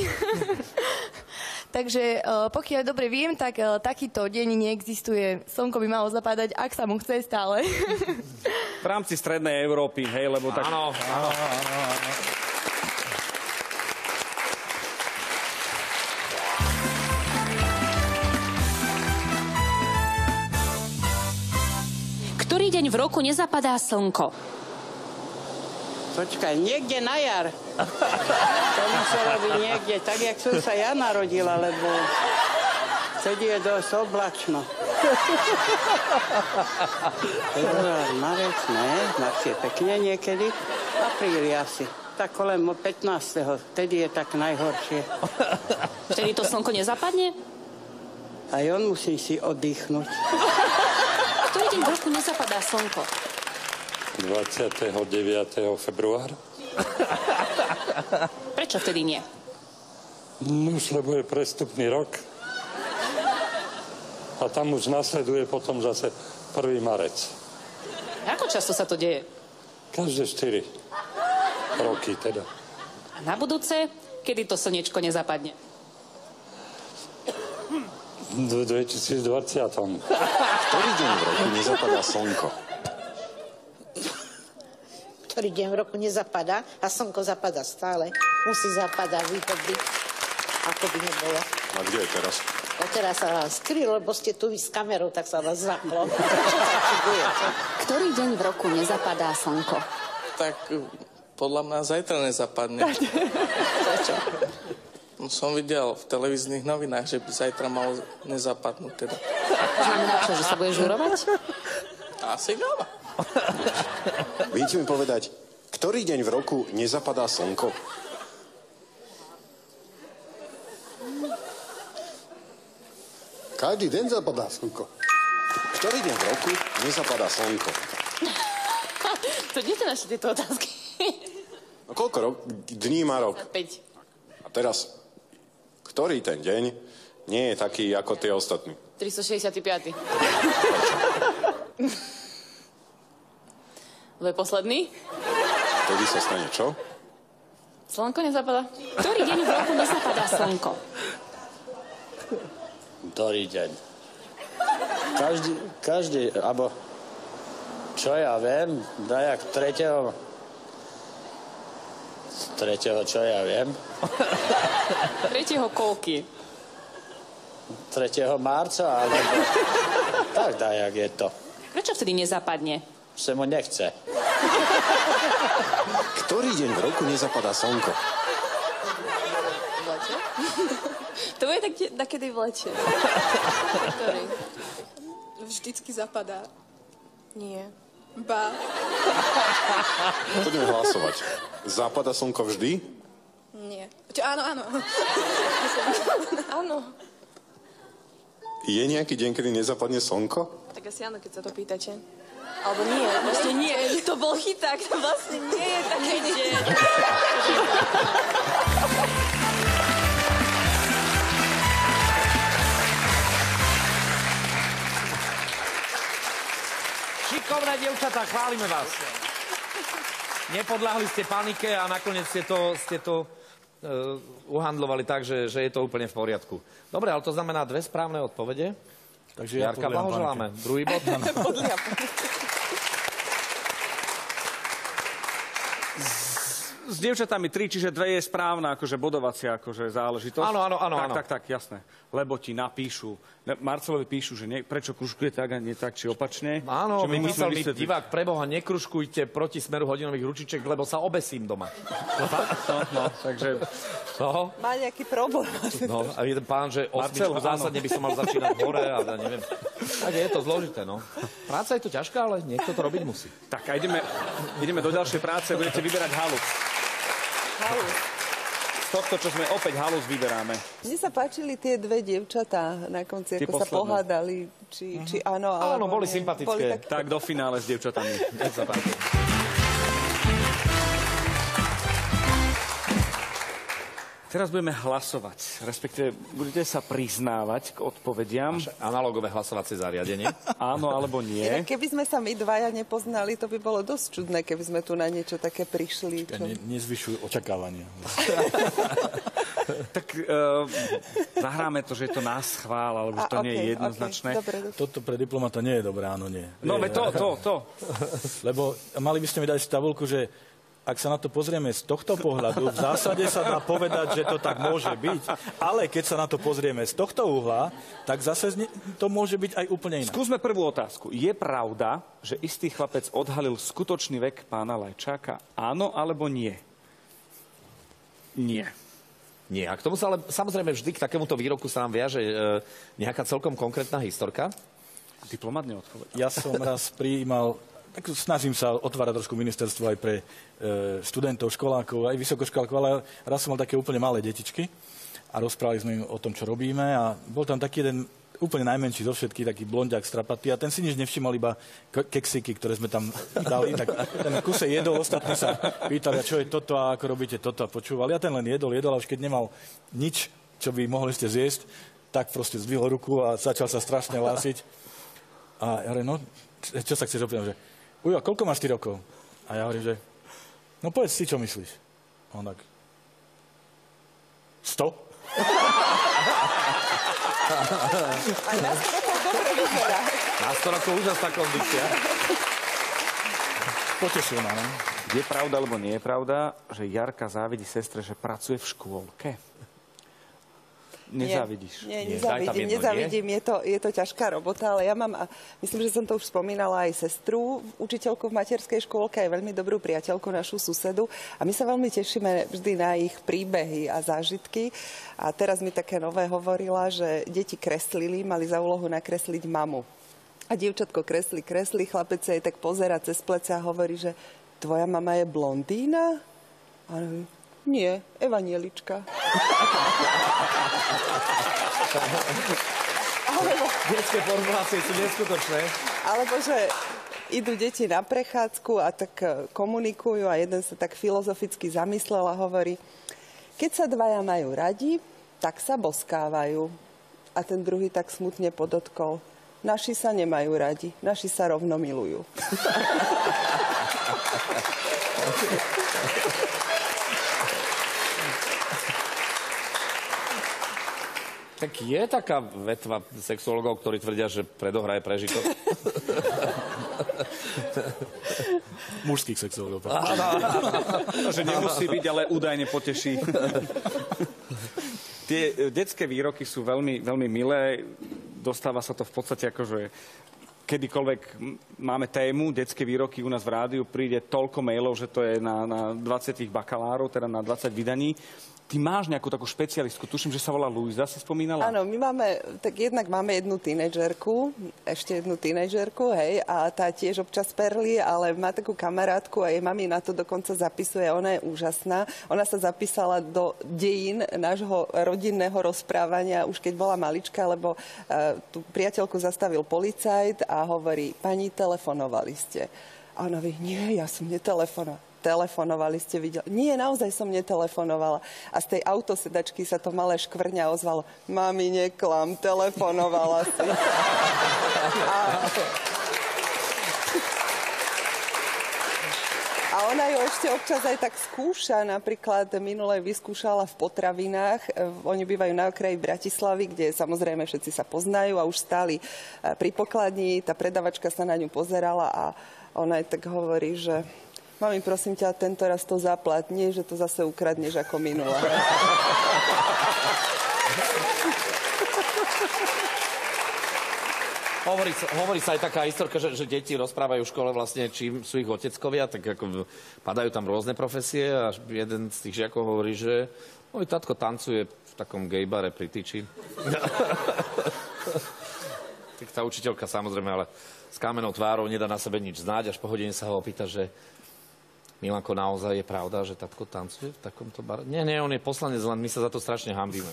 Takže pokiaľ dobre viem, tak takýto deň neexistuje. Slnko by malo zapadať, ak sa mu chce stále. V rámci strednej Európy, hej, lebo tak... Áno, áno, áno, áno. deň v roku nezapadá slnko? Počkaj, niekde na jar. To muselo byť niekde, tak jak som sa ja narodila, lebo vtedy je dosť oblačno. Február, marec, ne, marec je pekne niekedy. Apríl asi. Tak kolem pätnásteho Vtedy je tak najhoršie. Vtedy to slnko nezapadne? Aj on musí si oddychnúť. Ktorý deň v roku nezapadá slnko? dvadsiateho deviateho februára. Prečo vtedy nie? Už lebo je prestupný rok. A tam už nasleduje potom zase prvý marec. Ako často sa to deje? Každé štyri roky teda. A na budúce, kedy to slniečko nezapadne? V dvetisícdvadsať. Ktorý deň v roku nezapadá slnko? Ktorý deň v roku nezapadá a slnko zapadá stále. Musí zapadať východný, ako by nebolo. A kde je teraz? A teraz sa vám skryl, lebo ste tu vy s kamerou, tak sa vás zaplo. Ktorý deň v roku nezapadá slnko? Tak podľa mňa zajtra nezapadne. Prečo? No, som videl v televíznych novinách, že by zajtra malo nezapadnúť teda. Znamená čo, že sa budeš žurovať? Asi gáva. Viete mi povedať, ktorý deň v roku nezapadá slnko? Každý deň zapadá slnko. Ktorý deň v roku nezapadá slnko? To kde ste našli tieto otázky? No koľko rok, dní má rok? päť. A teraz, ktorý ten deň nie je taký ako tie ostatní? tristošesťdesiatpäť. To je posledný? Vtedy sa stane čo? Slnko nezapadá. Ktorý deň v roku nezapadá slnko? Ktorý deň? Každý, každý, alebo čo ja viem, dajak tretieho tretieho, čo ja viem. tretieho koľky? tretieho marca, alebo tak dajak je to. Prečo vtedy nezapadne? Se mu nechce. Ktorý deň v roku nezapadá slnko? V lete? To bude tak, takedy v lete. Ktorý? Vždycky zapadá. Nie. Ba. Poďme hlasovať. Zapadá slnko vždy? Nie. Čo, áno, áno. Áno. Je nejaký deň, kedy nezapadne slnko? Tak asi áno, keď sa to pýtate. Alebo nie, vlastne nie. To bol chyták, to vlastne nie je taký deň. Šikovné dievčatá, chválime vás. Nepodľahli ste panike a nakoniec ste to, ste to uh, uhandlovali tak, že, že je to úplne v poriadku. Dobre, ale to znamená dve správne odpovede. Takže Jarka, blahoželáme. Druhý bod. S dievčatami tri, čiže dve je správna, akože bodovacia akože záležitosť. Áno, áno, áno. Tak, áno. tak, tak, jasné. Lebo ti napíšu, Marcelovi píšu, že nie, prečo kružkuje tak a nie tak, či opačne. Áno, my vymyslel mi vysvetliť. divák, preboha, nekružkujte proti smeru hodinových ručiček, lebo sa obesím doma. No, no, no, takže... No. Má nejaký problém. No, a jeden pán, že osmičku Marcel, zásadne by som mal začínať hore a ja neviem. Tak je to zložité, no. Práca je to ťažká, ale niekto to robiť musí. Tak a ideme, ideme do ďalšej práce, budete vyberať halus. Halus. Z tohto, čo sme opäť halus vyberáme. Mne sa páčili tie dve dievčatá na konci, Tie ako sa posledné. pohádali, či, či áno, Áno, alebo boli nie. sympatické. Boli tak... Tak do finále s dievčatami. Nech sa páči. Teraz budeme hlasovať, respektíve budete sa priznávať k odpovediam. Naše analogové hlasovacie zariadenie. Áno alebo nie. Inak keby sme sa my dvaja nepoznali, to by bolo dosť čudné, keby sme tu na niečo také prišli. Čo... Ne, nezvyšujú očakávania. Tak uh, zahráme to, že je to nás chvál, alebo že to A, nie je okay, jednoznačné. okay, dobre, dobre. Toto pre diplomata nie je dobré, áno, nie. No, Nie. veď to, to, to. Lebo mali by ste mi dať tabulku, že ak sa na to pozrieme z tohto pohľadu, v zásade sa dá povedať, že to tak môže byť, ale keď sa na to pozrieme z tohto uhla, tak zase to môže byť aj úplne iné. Skúsme prvú otázku. Je pravda, že istý chlapec odhalil skutočný vek pána Lajčáka? Áno alebo nie? Nie. Nie. A k tomu sa ale samozrejme vždy k takémuto výroku sa nám viaže e, nejaká celkom konkrétna historka. Diplomat neodpovedal. Ja som raz prijímal, tak snažím sa otvárať trošku ministerstvo aj pre e, študentov, školákov, aj vysokoškolákov, ale raz som mal také úplne malé detičky a rozprávali sme im o tom, čo robíme a bol tam taký jeden úplne najmenší zo všetkých, taký blondiak strapatý a ten si nič nevšimol, iba keksiky, ktoré sme tam dali, tak ten kuse jedol, ostatní sa pýtali, a čo je toto a ako robíte toto a počúvali. A ten len jedol, jedol a už keď nemal nič, čo by mohli ste zjesť, tak proste zdvihol ruku a začal sa strašne hlásiť. A ja hovorím, no, čo sa chceš opýtať, že ujo, koľko máš ty rokov? A ja hovorím, že no povedz si, čo myslíš. A on tak, sto? Aj na sto rokov dobre vyzerá. Na sto rokov úžasná kondícia. Potešil ma, no. Je pravda, alebo nie je pravda, že Jarka závidí sestre, že pracuje v škôlke? Nezávidíš? Nie, nie, nezávidím, nezávidím. Je to, je to ťažká robota, ale ja mám, a myslím, že som to už spomínala, aj sestru, učiteľku v materskej škôlke, aj veľmi dobrú priateľku, našu susedu. A my sa veľmi tešíme vždy na ich príbehy a zážitky. A teraz mi také nové hovorila, že deti kreslili, mali za úlohu nakresliť mamu. A dievčatko kreslí, kreslí, chlapec sa jej tak pozerá cez plece a hovorí, že tvoja mama je blondína? A nie, evanielička. Alebo... Detské formulácie sú neskutočné. Alebo, že idú deti na prechádzku a tak komunikujú a jeden sa tak filozoficky zamyslel a hovorí, keď sa dvaja majú radi, tak sa boskávajú. A ten druhý tak smutne podotkol, naši sa nemajú radi, naši sa rovno milujú. Tak je taká vetva sexuologov, ktorí tvrdia, že predohra je prežitok. Mužských sexuologov. Že nemusí byť, ale údajne poteší. Tie detské výroky sú veľmi, veľmi milé. Dostáva sa to v podstate ako, že kedykoľvek máme tému, detské výroky u nás v rádiu, príde toľko mailov, že to je na, na dvadsať bakalárov, teda na dvadsať vydaní. Ty máš nejakú takú špecialistku, tuším, že sa volá Luisa, si spomínala? Áno, my máme, tak jednak máme jednu tínedžerku, ešte jednu tínedžerku, hej, a tá tiež občas perlí, ale má takú kamarátku a jej mami na to dokonca zapisuje, ona je úžasná. Ona sa zapísala do dejín nášho rodinného rozprávania, už keď bola malička, lebo uh, tú priateľku zastavil policajt a hovorí, pani, telefonovali ste. A ona vie, nie, ja som netelefonovala. Telefonovali ste, videli. Nie, naozaj som netelefonovala. A z tej autosedačky sa to malé škvrňa ozvalo. Mami, neklam, telefonovala si. A... A ona ju ešte občas aj tak skúša. Napríklad minule vyskúšala v potravinách. Oni bývajú na okraji Bratislavy, kde samozrejme všetci sa poznajú a už stáli pri pokladni. Tá predavačka sa na ňu pozerala a ona aj tak hovorí, že mami, prosím ťa, tento raz to zaplať, nie, že to zase ukradneš ako minule. Hovorí sa, hovorí sa aj taká historka, že, že deti rozprávajú v škole vlastne, čím sú ich oteckovia, tak ako padajú tam rôzne profesie a jeden z tých žiakov hovorí, že môj tatko tancuje v takom gejbare pri tyči. Tak tá učiteľka samozrejme, ale s kamenou tvárou nedá na sebe nič znáť, až po hodine sa ho opýta, že Milanko, naozaj je pravda, že tatko tancuje v takomto bare? Nie, nie, on je poslanec, len my sa za to strašne hanbíme.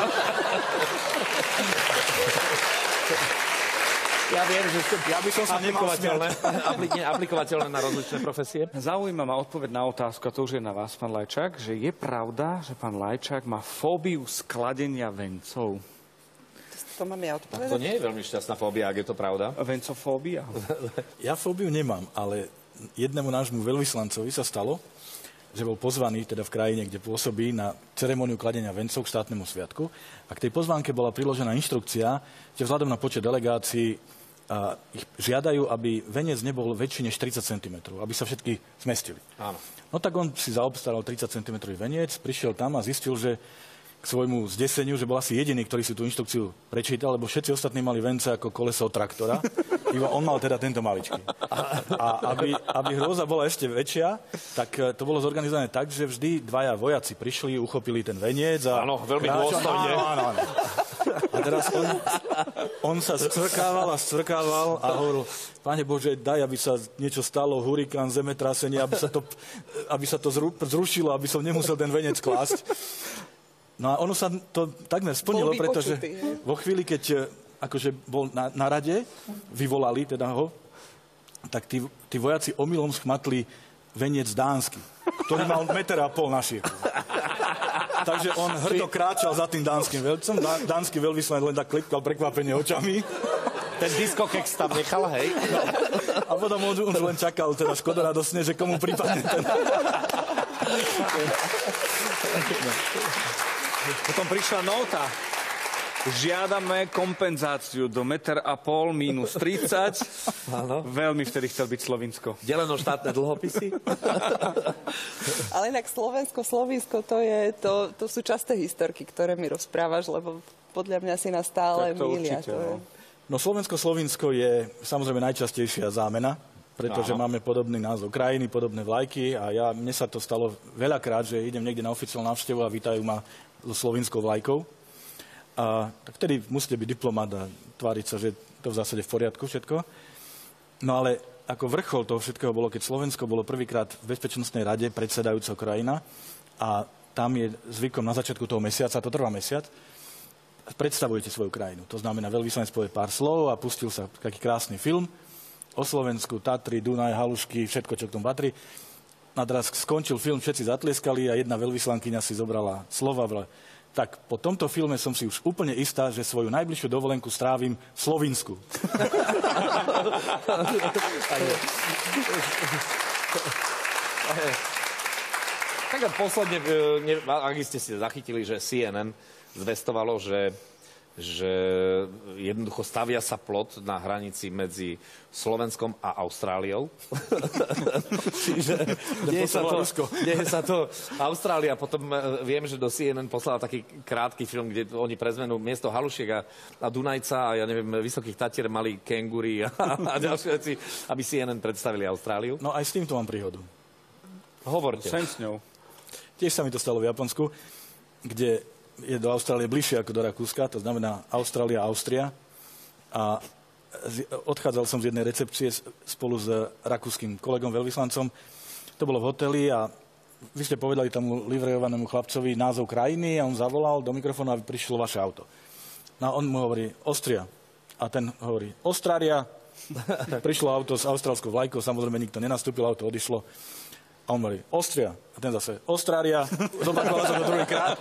Ja viem, že ja by som sa aplikovateľné, apli- aplikovateľné na rozličné profesie. Zaujíma ma odpoveď na otázku, a to už je na vás, pán Lajčák, že je pravda, že pán Lajčák má fóbiu skladenia vencov? To mám ja odpovedať? To nie je veľmi šťastná fóbia, ak je to pravda. Vencofóbia? Ja fóbiu nemám, ale jednému nášmu veľvyslancovi sa stalo, že bol pozvaný teda v krajine, kde pôsobí, na ceremóniu kladenia vencov k štátnemu sviatku. A k tej pozvánke bola priložená inštrukcia, že vzhľadom na počet delegácií a ich žiadajú, aby veniec nebol väčší než tridsať centimetrov, aby sa všetky zmestili. Áno. No tak on si zaobstaral tridsať centimetrov veniec, prišiel tam a zistil, že k svojmu zdeseniu, že bol asi jediný, ktorý si tú inštrukciu prečítal, lebo všetci ostatní mali vence ako koleso od traktora. Iba on mal teda tento maličký. A aby, aby hrôza bola ešte väčšia, tak to bolo zorganizované tak, že vždy dvaja vojaci prišli, uchopili ten veniec. A áno, veľmi kráčal, dôstojne. Áno, áno, áno. A teraz on, on sa scvrkával a scvrkával a hovoril, Pane Bože, daj, aby sa niečo stalo, hurikán, zemetrasenie, aby sa to, aby sa to zru, zrušilo, aby som nemusel ten veniec klásť. No a ono sa to takmer splnilo, pretože vo chvíli, keď akože bol na, na rade, vyvolali teda ho, tak tí, tí vojaci omylom schmatli veniec dánsky, ktorý mal meter a pol na šírku. Takže on hrdo kráčal za tým dánskym veľcom, dá, dánsky veľvyslanec len tak klikal prekvapenie očami. Ten diskokex tam nechal, hej? No. A potom on už len čakal teda škodoradosne, že komu prípadne ten... Potom prišla nota. Žiadame kompenzáciu do meter a pol minus tridsať. Áno. Veľmi vtedy chcel byť Slovinsko. Deleno štátne dlhopisy. Ale inak Slovensko, Slovinsko, to, je, to, to sú časté historky, ktoré mi rozprávaš, lebo podľa mňa si nás stále mýlia. Určite, no. no Slovensko, Slovinsko je samozrejme najčastejšia zámena, pretože Áno. máme podobný názov krajiny, podobné vlajky a ja, mne sa to stalo veľakrát, že idem niekde na oficiálnu návštevu a vítajú ma so slovinskou vlajkou. A tak vtedy musíte byť diplomat a tváriť sa, že to v zásade v poriadku všetko. No ale ako vrchol toho všetkého bolo, keď Slovensko bolo prvýkrát v Bezpečnostnej rade predsedajúca krajina a tam je zvykom na začiatku toho mesiaca, to trvá mesiac, predstavujete svoju krajinu. To znamená, veľvyslanec povie pár slov a pustil sa taký krásny film o Slovensku, Tatry, Dunaj, Halušky, všetko, čo k tomu patrí. A teraz skončil film, všetci zatlieskali a jedna veľvyslankyňa si zobrala slova. Tak po tomto filme som si už úplne istá, že svoju najbližšiu dovolenku strávim v Slovinsku. Tak a posledne, ne, ak ste si zachytili, že C N N zvestovalo, že že jednoducho stavia sa plot na hranici medzi Slovenskom a Austráliou. Čiže deje sa, to, deje sa to Austrália. Potom viem, že do C N N poslala taký krátky film, kde oni pre zmenu miesto Halušiek a, a Dunajca a ja neviem, Vysokých Tatier mali kengúry a, a ďalšie veci, aby C N N predstavili Austráliu. No aj s týmto mám príhodu. Hovorte. Sem s ňou. Tiež sa mi to stalo v Japonsku, kde je do Austrálie bližšie ako do Rakúska, to znamená Austrália, Austria. A odchádzal som z jednej recepcie spolu s rakúskym kolegom, veľvyslancom. To bolo v hoteli a vy ste povedali tomu livrejovanému chlapcovi názov krajiny a on zavolal do mikrofónu a prišlo vaše auto. No a on mu hovorí Austria. A ten hovorí Austrália. Prišlo auto s austrálskou vlajkou, samozrejme nikto nenastúpil, auto odišlo. A on hovorí, Austria. A ten zase, Austrália. Zopakoval som to druhýkrát.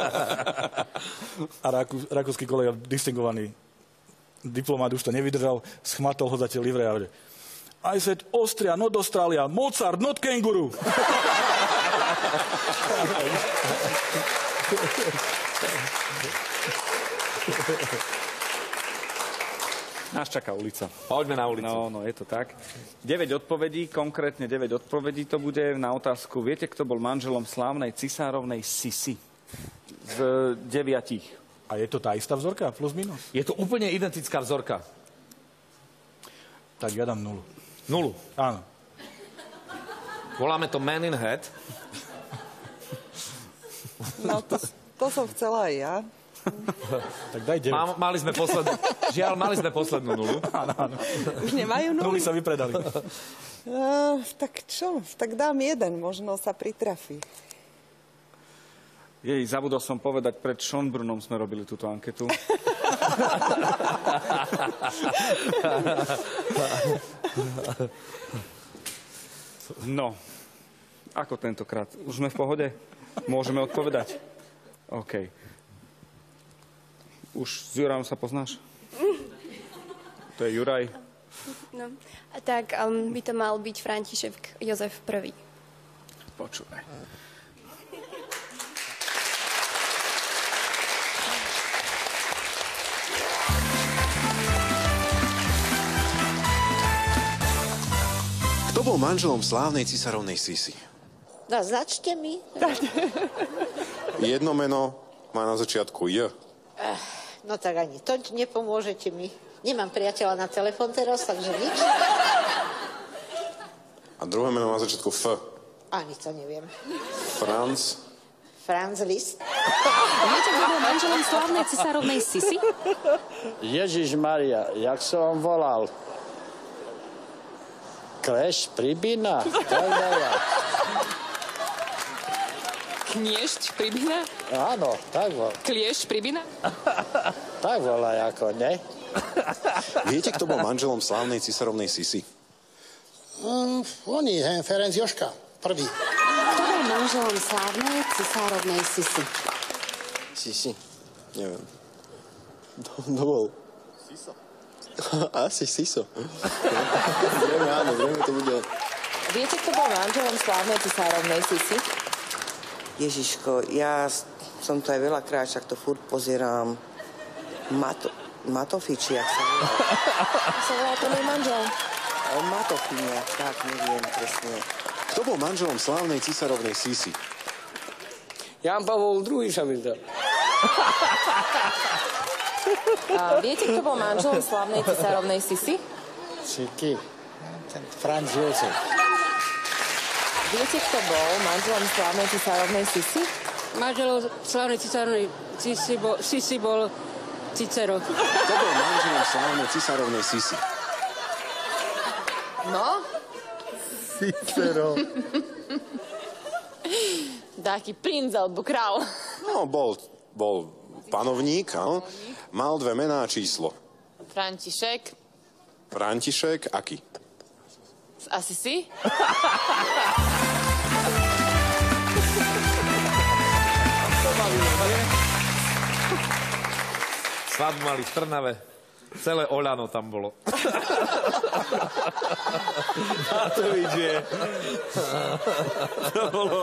A rakú, rakúsky kolega, distingovaný diplomát, už to nevydržal, schmatol ho za tie livre a hovorí, I said, Austria, not Australia, Mozart, not kangaroo. Nás čaká ulica. Poďme na ulicu. No, no, je to tak. deväť odpovedí, konkrétne deväť odpovedí to bude na otázku. Viete, kto bol manželom slávnej cisárovnej Sisi? Z deviatich. A je to tá istá vzorka, plus minus? Je to úplne identická vzorka. Tak ja dám nulu. Nulu? Áno. Voláme to Man in Hat. No, to, to som chcela aj ja. Tak daj deväť. Má, mali sme poslednú, žiaľ, mali sme poslednú nulu. Áno, áno. Už nemajú nuly? Nuly sa vypredali. Uh, tak čo? Tak dám jeden, možno sa pritrafí. Jej, zabudol som povedať, pred Schönbrunnom sme robili túto anketu. No, ako tentokrát? Už sme v pohode? Môžeme odpovedať? OK. Už s Jurajom sa poznáš? To je Juraj. No, tak um, by to mal byť František Jozef prvý. Počúvaj. Kto bol manželom slávnej cisárovnej Sisi? Naznačte mi. Jedno meno má na začiatku J. Eh, no tak ani to nepomôžete mi. Nemám priateľa na telefón teraz, takže nič. A druhé meno má na začiatku F. Ani to neviem. Franz. Franz Liszt. Viete, kto bol manželom slávnej cisárovnej Sisi? Ježiš Maria, jak som vám volal? Kleš, Pribina? Tak volá. Kniešť, Pribina? Áno, tak volá. Kliešť, Pribina? Tak volá, ako, ne? Viete, kto bol manželom slávnej cisárovnej Sisi? Um, oni, he, Ferenc Joška, prvý. Kto bol manželom slávnej cisárovnej Sisi? Sisi? Neviem. Kto bol? Siso. Asi Siso. Zrejme áno, zrejme to bude. Viete, kto bol manželom slávnej cisárovnej Sisi? Ježiško, ja som to aj veľakrát, však to furt pozerám. Mato, Matofiči, jak sa volá. To sa volá ten manžel. Matofinia, tak neviem presne. Kto bol manželom slávnej cisárovnej Sisi? Ján Pavol druhý sa mi zdá. A viete, kto bol manželom slávnej cisárovnej Sisi? Siky. Ten Franz Josef. Viete, kto bol manželom slávnej cisárovnej Sisi? Manželom slávnej cisárovnej Sisi bol, Sisi bol Cicero. Kto bol manželom slávnej cisárovnej Sisi? No? Cicero. Taký princ alebo král. No, bol, bol panovník, áno. Mal dve mená a číslo. František. František, aký? Asi si? Svadbu mali v Trnave. Celé Oľano tam bolo. Matovič je. To bolo...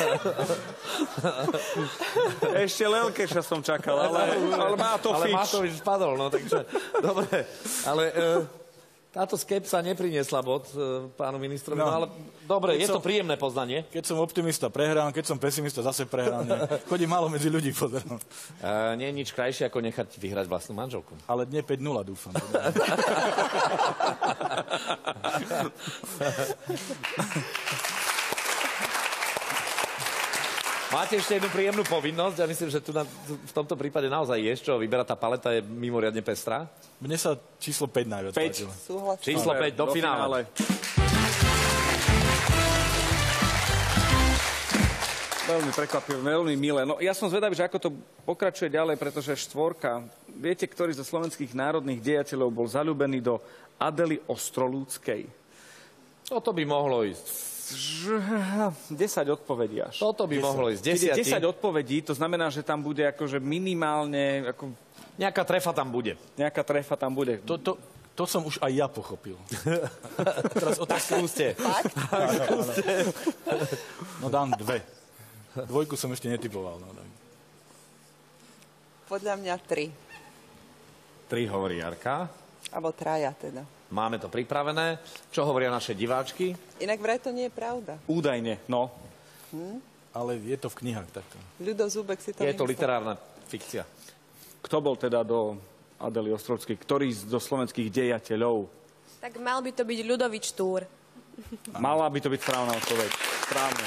Ešte Lelkeša som čakal, ale, ale Matovič. Ale Matovič spadol, no takže... Dobre, ale... E, táto skepsa nepriniesla bod e, pánu ministrovi, no, no ale dobre, je som, to príjemné poznanie. Keď som optimista, prehrám, keď som pesimista, zase prehrám. Chodím málo medzi ľudí, pozerám. E, nie je nič krajšie, ako nechať vyhrať vlastnú manželku. Ale dne päť nula, dúfam. Máte ešte jednu príjemnú povinnosť. Ja myslím, že tu na, v tomto prípade naozaj je, čo vyberá tá paleta, je mimoriadne pestrá. Mne sa číslo päť najviac päť. páčilo. Číslo päť do, do finále. Veľmi prekvapivé, veľmi milé. No ja som zvedavý, že ako to pokračuje ďalej, pretože štvorka. Viete, ktorý zo slovenských národných dejateľov bol zaľúbený do Adely Ostrolúckej? Toto by mohlo ísť. desať odpovedí až. Toto by desať. mohlo ísť. Desiatý. desať odpovedí, to znamená, že tam bude akože minimálne... Ako... Nejaká trefa tam bude. Nejaká trefa tam bude. To, to, to som už aj ja pochopil. Teraz otázka skúste. No dám dve. Dvojku som ešte netypoval. No, Podľa mňa tri. Tri hovorí Jarka. Alebo traja teda. Máme to pripravené. Čo hovoria naše diváčky? Inak vraj to nie je pravda. Údajne, no. Hm? Ale je to v knihách takto. Ľudo Zúbek si to Je to vymyslel. literárna fikcia. Kto bol teda do Adely Ostrovskej? Ktorý zo slovenských dejateľov? Tak mal by to byť Ľudovič Túr. Mala by to byť správna odpoveď. Správne.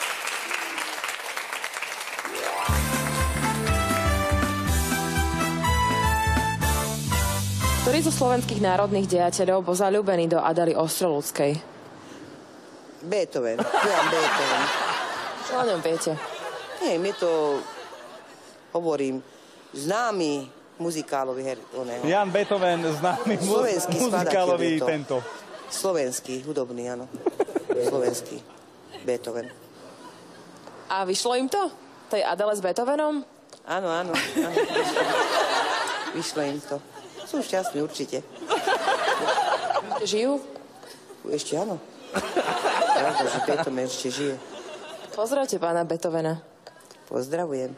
Ktorý zo slovenských národných dejateľov bol zaľúbený do Adely Ostrolúckej? Beethoven. Ja Beethoven. Čo o ňom viete? Nie, mi to, hovorím, známy muzikálový her. Oného. Jan Beethoven, známy mu- muzikálový tento. Slovenský, hudobný, áno. Slovenský. Beethoven. A vyšlo im to? Tej Adele s Beethovenom? Áno, áno. áno. Vyšlo im to. Sú šťastní určite. Žijú? Ešte áno. Pravda, že Beethoven ešte žije. Pozdravte pána Beethovena. Pozdravujem.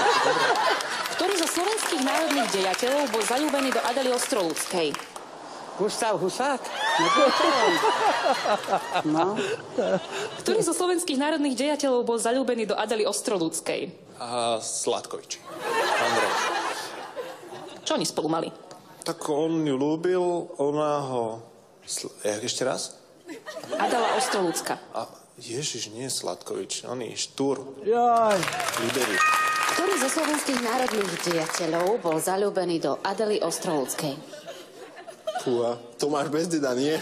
Ktorý zo slovenských národných dejateľov bol zaľúbený do Adely Ostrolúckej? Gustav Husák? Nepočujem. No. Ktorý zo slovenských národných dejateľov bol zaľúbený do Adely Ostrolúckej? A Zlatkovič. Andrej. Čo oni spolu mali? Tak on ju ľúbil, ona ho... Sl- Jak ešte raz? Adela Ostrolúcka. A Ježiš, nie Zlatkovič, on je Štúr. Jaj. Lídery. Ktorý zo slovenských národných dejateľov bol zaľúbený do Adely Ostrolúckej? Fúha, Tomáš Bezdeda, nie?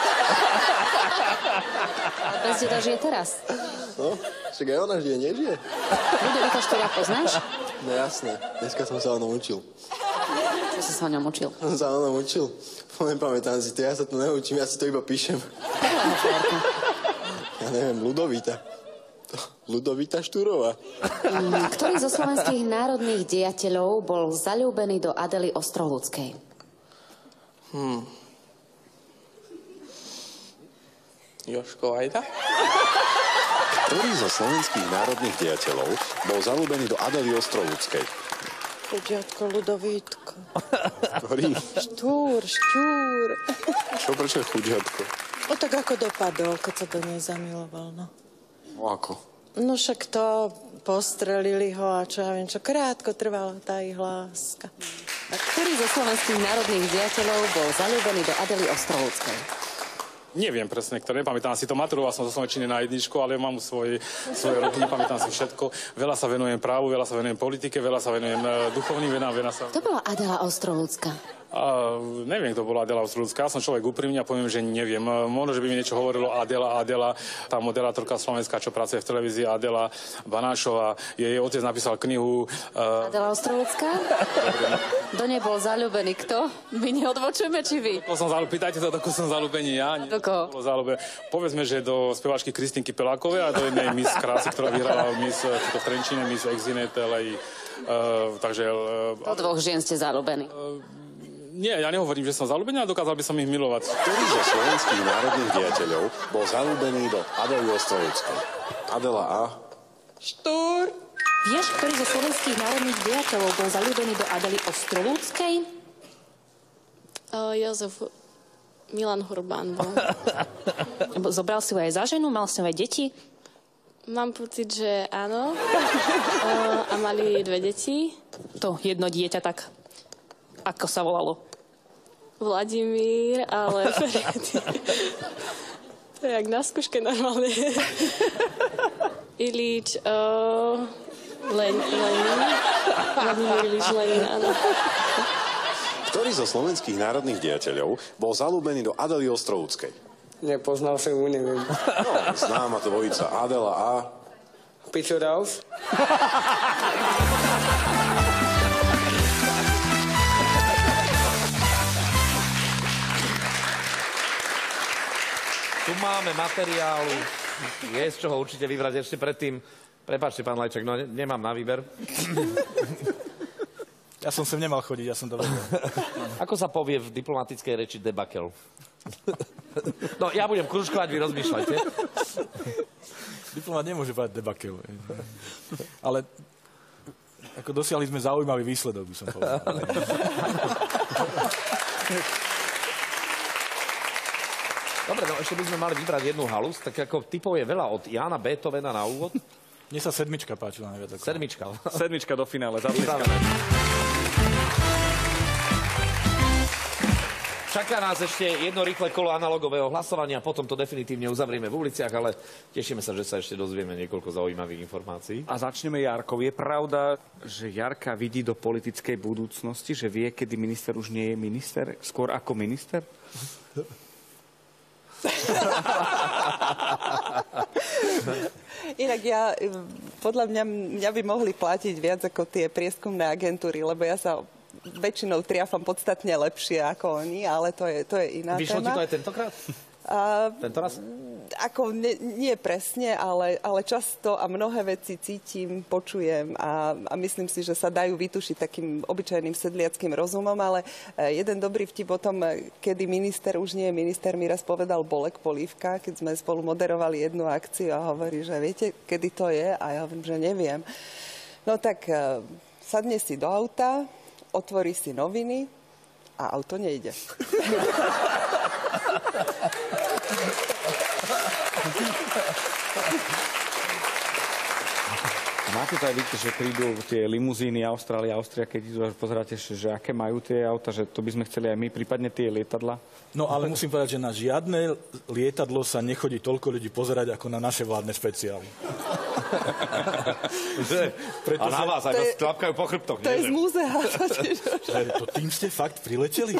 A Bezdeda žije teraz. No, však aj ona žije, nežije? Ľudovita Štúra poznáš? No jasné, dneska som sa o ňom učil. Čo si sa o ňom učil? Som sa o ňom učil. Nepamätám si to, ja sa to neučím, ja si to iba píšem. Ja neviem, Ľudovita. Ľudovita Štúrová. Ktorý zo slovenských národných dejateľov bol zaľúbený do Adely Ostrolúckej? Hmm. Jožko Vajda? Ktorý zo slovenských národných dejateľov bol zaľúbený do Adely Ostrolúckej? Chudiatko, Ľudovítko. Ktorý? Štúr, Štúr. Čo, prečo je chudiatko? O tak ako dopadol, keď sa do nej zamiloval, no. No ako? No však to, postrelili ho a čo ja viem, čo krátko trvala tá ich láska. A ktorý zo slovenských národných dejateľov bol zaľúbený do Adely Ostrolúckej? Neviem presne, ktoré, nepamätám si to, maturoval som zo Slovenčiny na jedničku, ale mám svoje, svoje roky, nepamätám si všetko. Veľa sa venujem právu, veľa sa venujem politike, veľa sa venujem uh, duchovným venám, veľa sa... To bola Adela Ostrolúcka. Uh, neviem, kto bola Adela Ostrolúcka. Ja som človek úprimný a poviem, že neviem. Uh, možno, že by mi niečo hovorilo Adela, Adela, tá moderátorka slovenská, čo pracuje v televízii, Adela Banášová. Jej otec napísal knihu... Uh... Adela Ostrolúcka? Do nej bol zaľúbený kto? My neodvočujeme, či vy? To som zalúbený, pýtajte sa, dokú som zalúbený ja. Do koho? Povedzme, že do speváčky Kristinky Pelákovej a do jednej Miss Krásy, ktorá vyhrala Miss v Trenčine, Miss Exinet, ale uh, takže... Uh, do dvoch žien ste zalúbení. Uh, Nie, ja nehovorím, že som zalúbený, ale dokázal by som ich milovať. Ktorý zo slovenských národných dejateľov bol zalúbený do Adely Ostrolúckej? Adela A. Štúr. Vieš, ktorý zo slovenských národných dejateľov bol zalúbený do Adely Ostrolúckej? Uh, Jozef Milan Hurbán bol. Zobral si ho aj za ženu? Mal si ho aj deti? Mám pocit, že áno. Uh, a mali dve deti. To jedno dieťa tak... Ako sa volalo? Vladimír, ale... To je jak na skúške normálne. Ilíč... Uh... Len, Lenin. Vladimír Ilíč Lenin, áno. Ktorý zo slovenských národných dejateľov bol zalúbený do Adely Ostrolúckej? Nepoznal som ju, neviem. No, známa dvojica Adela A. Pičoraus. Tu máme materiálu, je z čoho určite vybrať ešte predtým. Prepáčte, pán Lajčák, no ne, nemám na výber. Ja som sem nemal chodiť, ja som to vedel. Ako sa povie v diplomatickej reči debakel? No, ja budem kružkovať, vy rozmýšľajte. Diplomat nemôže povedať debakel. Ale ako dosiahli sme zaujímavý výsledok, by som povedal. Dobre, no ešte by sme mali vybrať jednu halus, tak ako typov je veľa od Jána Beethovena na úvod. Mne sa sedmička páčila najviac. Ako... Sedmička. Sedmička do finále. Čaká nás ešte jedno rýchle kolo analogového hlasovania, potom to definitívne uzavrieme v uliciach, ale tešíme sa, že sa ešte dozvieme niekoľko zaujímavých informácií. A začneme Jarkov. Je pravda, že Jarka vidí do politickej budúcnosti, že vie, kedy minister už nie je minister, skôr ako minister? Inak ja, podľa mňa, mňa by mohli platiť viac ako tie prieskumné agentúry, lebo ja sa väčšinou triafam podstatne lepšie ako oni, ale to je, to je iná Vyšlo téma. Vyšlo ti to aj tentokrát? A, Tento raz? Ako ne, nie presne, ale, ale často a mnohé veci cítim, počujem a, a myslím si, že sa dajú vytušiť takým obyčajným sedliackým rozumom, ale jeden dobrý vtip o tom, kedy minister už nie je minister, mi raz povedal Bolek Polívka, keď sme spolu moderovali jednu akciu a hovorí, že viete, kedy to je? A ja hovorím, že neviem. No tak sadne si do auta, otvorí si noviny a auto nejde. Máte to aj vy, že prídu tie limuzíny Austrália, Austria, keď idú, pozeráte, že aké majú tie auta, že to by sme chceli aj my, prípadne tie lietadla? No ale musím povedať, že na žiadne lietadlo sa nechodí toľko ľudí pozerať, ako na naše vládne špeciály. A na vás aj tlapkajú po chrbtoch. To je z múzea. To tým ste fakt prileteli?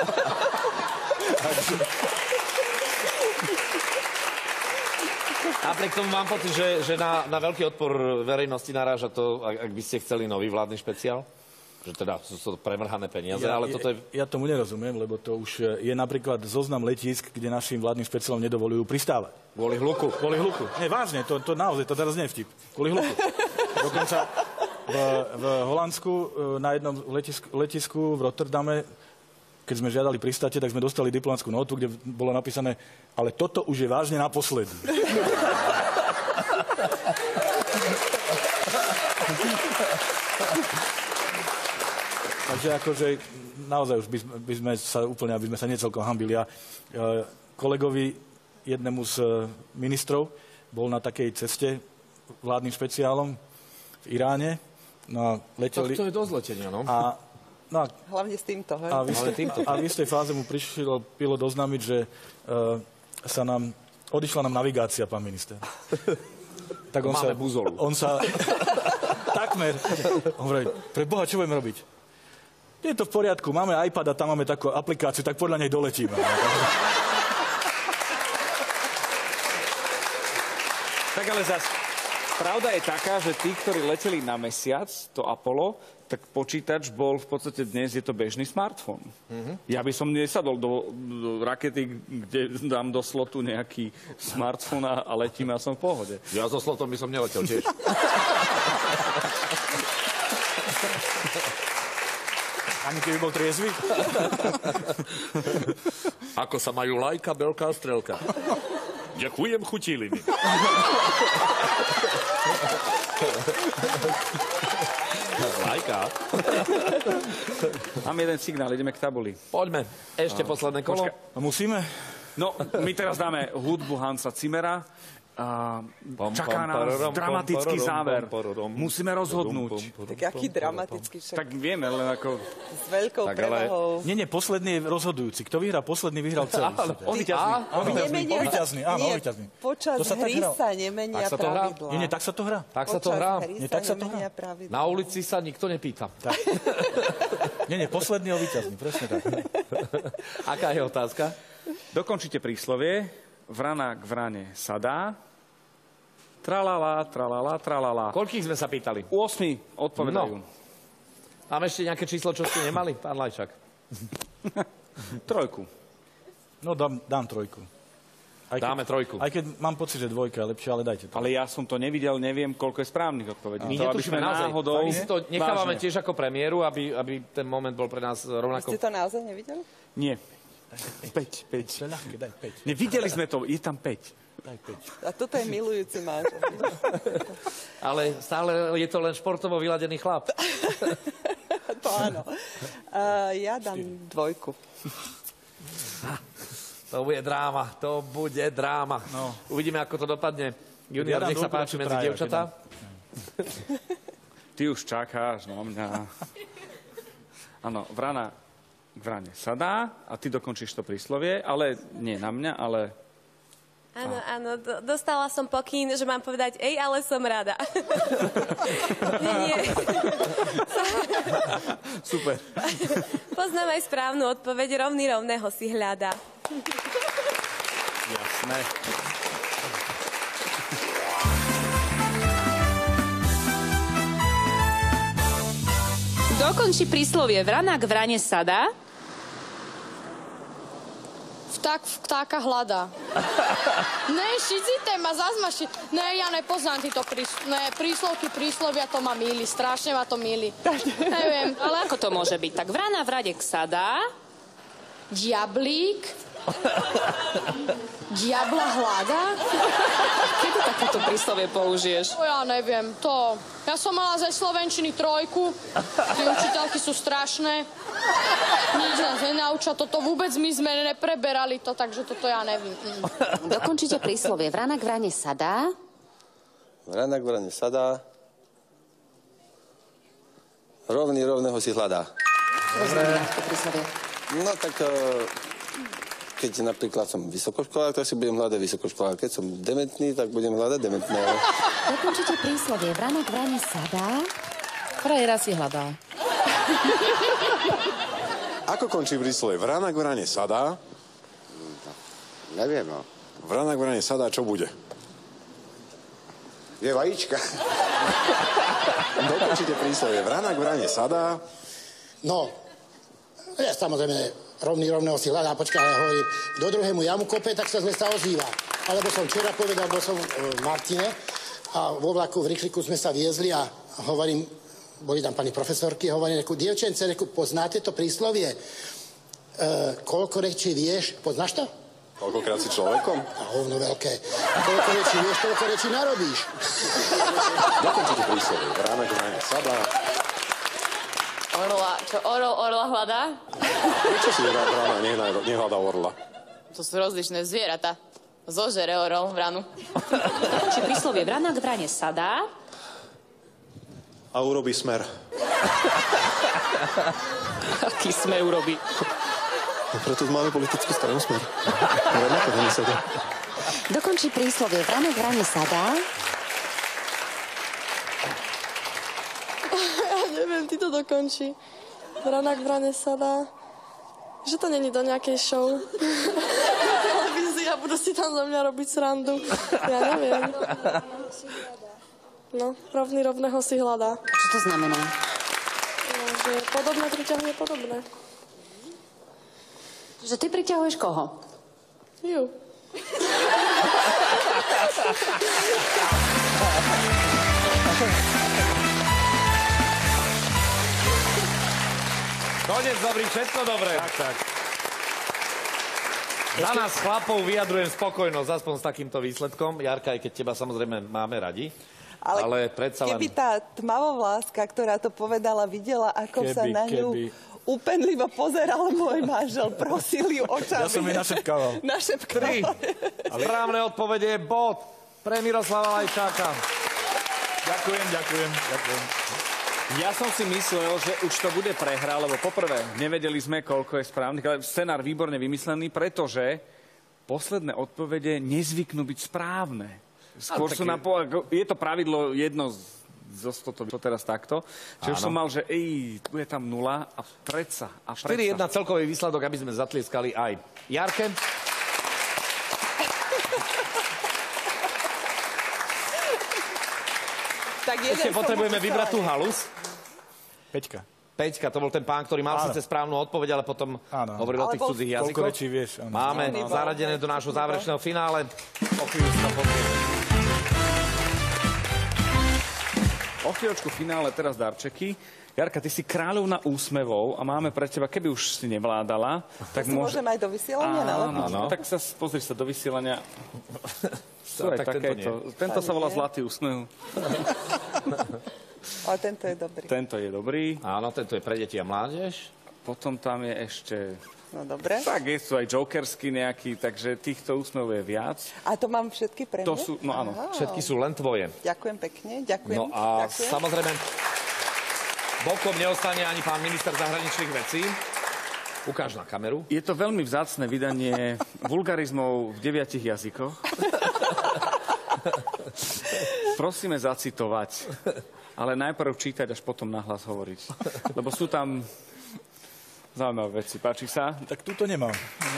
Napriek tomu mám pocit, že, že na, na veľký odpor verejnosti naráža to, ak, ak by ste chceli nový vládny špeciál. Že teda sú to premrhané peniaze, ja, ale toto je... Ja tomu nerozumiem, lebo to už je napríklad zoznam letísk, kde našim vládnym špeciálom nedovolujú pristávať. Kvôli hluku. Kvôli hluku. Nie, vážne, to, to naozaj, to teraz nie je vtip. Kvôli hluku. Dokonca v, v Holandsku na jednom letisku, letisku v Rotterdame, keď sme žiadali pristátie, tak sme dostali diplomatskú notu, kde bolo napísané, ale toto už je vážne naposledy. Takže akože naozaj už by, by sme sa úplne, aby sme sa necelkom hambili. A e, kolegovi, jednému z e, ministrov, bol na takej ceste vládnym špeciálom v Iráne. No, leteli, to je dosť letenia, no. A No, hlavne s týmto, hej? A v istej, týmto. A v istej fáze mu prišiel pilot oznámiť, že uh, sa nám, odišla nám navigácia, pán minister. Tak on Máme sa, buzolu. On sa, takmer, on hovorí, pre Boha, čo budeme robiť? Je to v poriadku, máme iPad a tam máme takú aplikáciu, tak podľa nej doletíme. Tak ale zas, pravda je taká, že tí, ktorí leteli na mesiac, to Apollo, tak počítač bol v podstate dnes, je to bežný smartfón. Mm-hmm. Ja by som nesadol do, do rakety, kde dám do slotu nejaký smartfón a letím a som v pohode. Ja so slotom by som neletel tiež. Ani keby bol triezvy? Ako sa majú lajka, belka a strelka. Ďakujem, chutíliny. Lajka. Mám jeden signál, ideme k tabuli. Poďme. Ešte posledné kolo. A musíme? No, my teraz dáme hudbu Hansa Zimmera. A čaká nás dramatický záver. Musíme rozhodnúť. Tak aký dramatický však? Tak vieme, len ako... S veľkou prevahou. Nie, nie, posledný je rozhodujúci. Kto vyhrá posledný, vyhral celý. On víťazný. On víťazný, áno, on víťazný. Počas hry sa nemenia pravidlá. Nie, nie, tak sa to hrá. Tak sa to hrá. Nie, tak sa to hrá. Na ulici sa nikto nepýta. Nie, nie, posledný je víťazný, presne tak. Aká je otázka? Dokončite príslovie. Vrana k vrane sadá. Tralala, tralala, tralala. Koľkých sme sa pýtali? Osmi odpovedajú. No. Máme ešte nejaké číslo, čo ste nemali, pán Lajčák? Trojku. No, dám, dám trojku. Aj keď, Dáme trojku. Aj keď mám pocit, že dvojka je lepšia, ale dajte to. Ale ja som to nevidel, neviem, koľko je správnych odpovedí. My to, netušíme naozaj. Náhodou... My si to nechávame Vážne. tiež ako premiéru, aby, aby ten moment bol pre nás rovnako... Vy ste to naozaj nevideli? Nie. päť, päť. To je ľahké, daj päť. Nevideli sme to, je tam päť. Daj päť. A toto je milujúci manžel. Ale stále je to len športovo vyladený chlap. To áno. Uh, ja dám dvojku. To bude dráma, to bude dráma. No. Uvidíme, ako to dopadne. Junior, Ja nech sa páči medzi dievčatá. Ty už čakáš na mňa. Áno, vrana k vrane sadá a ty dokončíš to príslovie, ale nie na mňa, ale... Áno, áno, do, dostala som pokyn, že mám povedať ej, ale som rada. nie, nie. Super. Poznám aj správnu odpoveď, rovný rovného si hľadá. Jasné. Dokončí príslovie vrana k vrane sadá. Vták vtáka hľadá. Ne, šicite ma, zazmaši. Ne, ja nepoznám títo prís... ne, príslovky, príslovia, to ma míli, strašne ma to míli. Neviem. Ale ako to môže byť? Tak vrana v rade sadá. Diablík. Diabla hlada? Kedy takéto príslovie použiješ? No ja neviem, to... Ja som mala ze slovenčiny trojku, tie učiteľky sú strašné, nič nás nenaučia, toto vôbec my sme nepreberali to, takže toto ja neviem. Mm. Dokončite príslovie. Vranak vrane sadá. Vranak vrane sadá. Rovný rovného si hľadá. Dobre. No tak, keď napríklad som vysokoškolák, tak si budem hľadať vysokoškolák. Keď som dementný, tak budem hľadať dementného. Dokončite príslovie. Vranak vrane sadá. Frajera si hľadá. Ako končí príslovie? Vranak vrane sadá. Neviem, no. Vranak vrane sadá, čo bude? Je vajíčka. Dokončite príslovie. Vranak vrane sadá. No, ja samozrejme rovný rovného si hľadá, počkaj, ja hovorím, do druhému jamu kope, tak sa zle sa ozýva. Alebo som včera povedal, bol som v Martine a vo vlaku v rýchliku sme sa viezli a hovorím, boli tam pani profesorky, hovorím, reku, dievčence, reku, poznáte to príslovie? E, koľko rečí vieš, poznáš to? Koľkokrát si človekom? A hovno veľké. Koľko rečí vieš, koľko rečí narobíš. Dokončite príslovie. Vranak vrane sadá. Orla, čo orol orla hľadá? Prečo si vrana nehľadá orla? To sú rozličné zvieratá. Zožere orol vranu. Či príslovie vranak vrane sadá. A urobí smer. Aký sme urobí? No preto máme politickú stranu Smer. Vranak vrane sadá. Dokončí príslovie. Vranak vrane sadá. Neviem, ty to dokončí. Vranak vrane sadá. Že to není do nejakej show. Televízia, budú si tam za mňa robiť srandu. Ja neviem. No, rovný rovného si hľadá. Čo to znamená? No, že podobné priťahuje podobné. Že ty priťahuješ koho? Ju. Konec dobrý, všetko dobré. Tak, tak. Za nás chlapov vyjadrujem spokojnosť, aspoň s takýmto výsledkom. Jarka, aj keď teba samozrejme máme radi. Ale, ale predsa len... Keby tá tmavovláska, ktorá to povedala, videla, ako Keby, sa na ňu keby. úpenlivo pozeral môj manžel, prosil ju očami. Ja som jej našepkával. Našepkával. Tri. Správne odpovede je bod pre Miroslava Lajčáka. Ďakujem, ďakujem, ďakujem. Ja som si myslel, že už to bude prehra, lebo poprvé nevedeli sme, koľko je správnych, ale scenár výborne vymyslený, pretože posledné odpovede nezvyknú byť správne. Skôr sú na po... Je to pravidlo jedno zo sto, to teraz takto. Čiže už som mal, že ej, bude tam nula a predsa. A predsa. štyri jedna celkový výsledok, aby sme zatlieskali aj Jarke. Tak ešte potrebujeme vybrať tú halus. Peťka. Peťka, to bol ten pán, ktorý mal síce správnu odpoveď, ale potom áno. hovoril ale o tých cudzích jazykoch. Koľko rečí vieš? Áno. Máme áno, zaradené do nášho záverečného finále. O chvíľu sa pozrieme. O chvíľočku finále teraz darčeky. Jarka, ty si kráľovna úsmevov a máme pre teba, keby už si nevládala, tak môže... Môžem aj do vysielania nalepiť? Áno, tak sa pozri sa do vysielania. Sú aj tak takéto. Tento, tento sa volá Zlatý úsmev. Ale tento je dobrý. Tento je dobrý. Áno, tento je pre deti a mládež. Potom tam je ešte... No dobre. Tak je sú aj jokersky nejaký, takže týchto úsmevov je viac. A to mám všetky pre mňa? To sú, no áno. Aha. Všetky sú len tvoje. Ďakujem pekne, ďakujem. No a ďakujem. samozrejme, bokom neostane ani pán minister zahraničných vecí. Ukáž na kameru. Je to veľmi vzácne vydanie vulgarizmov v deviatich jazykoch. Prosíme zacitovať, ale najprv čítať, až potom nahlas hovoriť. Lebo sú tam zaujímavé veci. Páči sa? Tak túto nemám.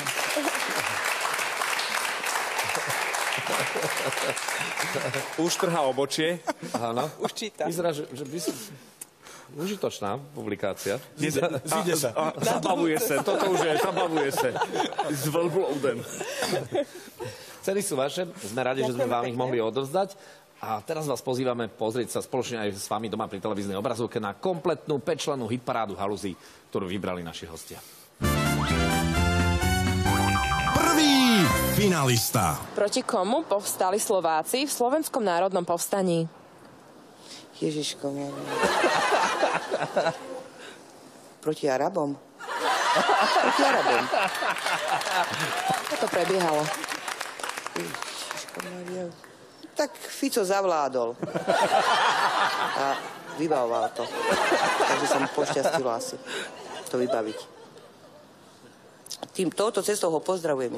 Už trhá obočie. Áno. Už číta. Vyzerá, že, že by si... Užitočná publikácia. Zíde sa. A, zabavuje sa. Toto už je, zabavuje sa. S veľblúdem. Ceny sú vaše. Sme radi, že sme vám ich mohli odovzdať. A teraz vás pozývame pozrieť sa spoločne aj s vami doma pri televíznej obrazovke na kompletnú päťčlennú hitparádu haluzí, ktorú vybrali naši hostia. Prvý finalista. Proti komu povstali Slováci v Slovenskom národnom povstaní? Ježiško, neviem. Proti Arabom? Proti Arabom. Ako to prebiehalo? Ježiško, Maria. Tak Fico zavládol. A vybavoval to. Takže sa mu pošťastilo asi to vybaviť. Tým touto cestou ho pozdravujem.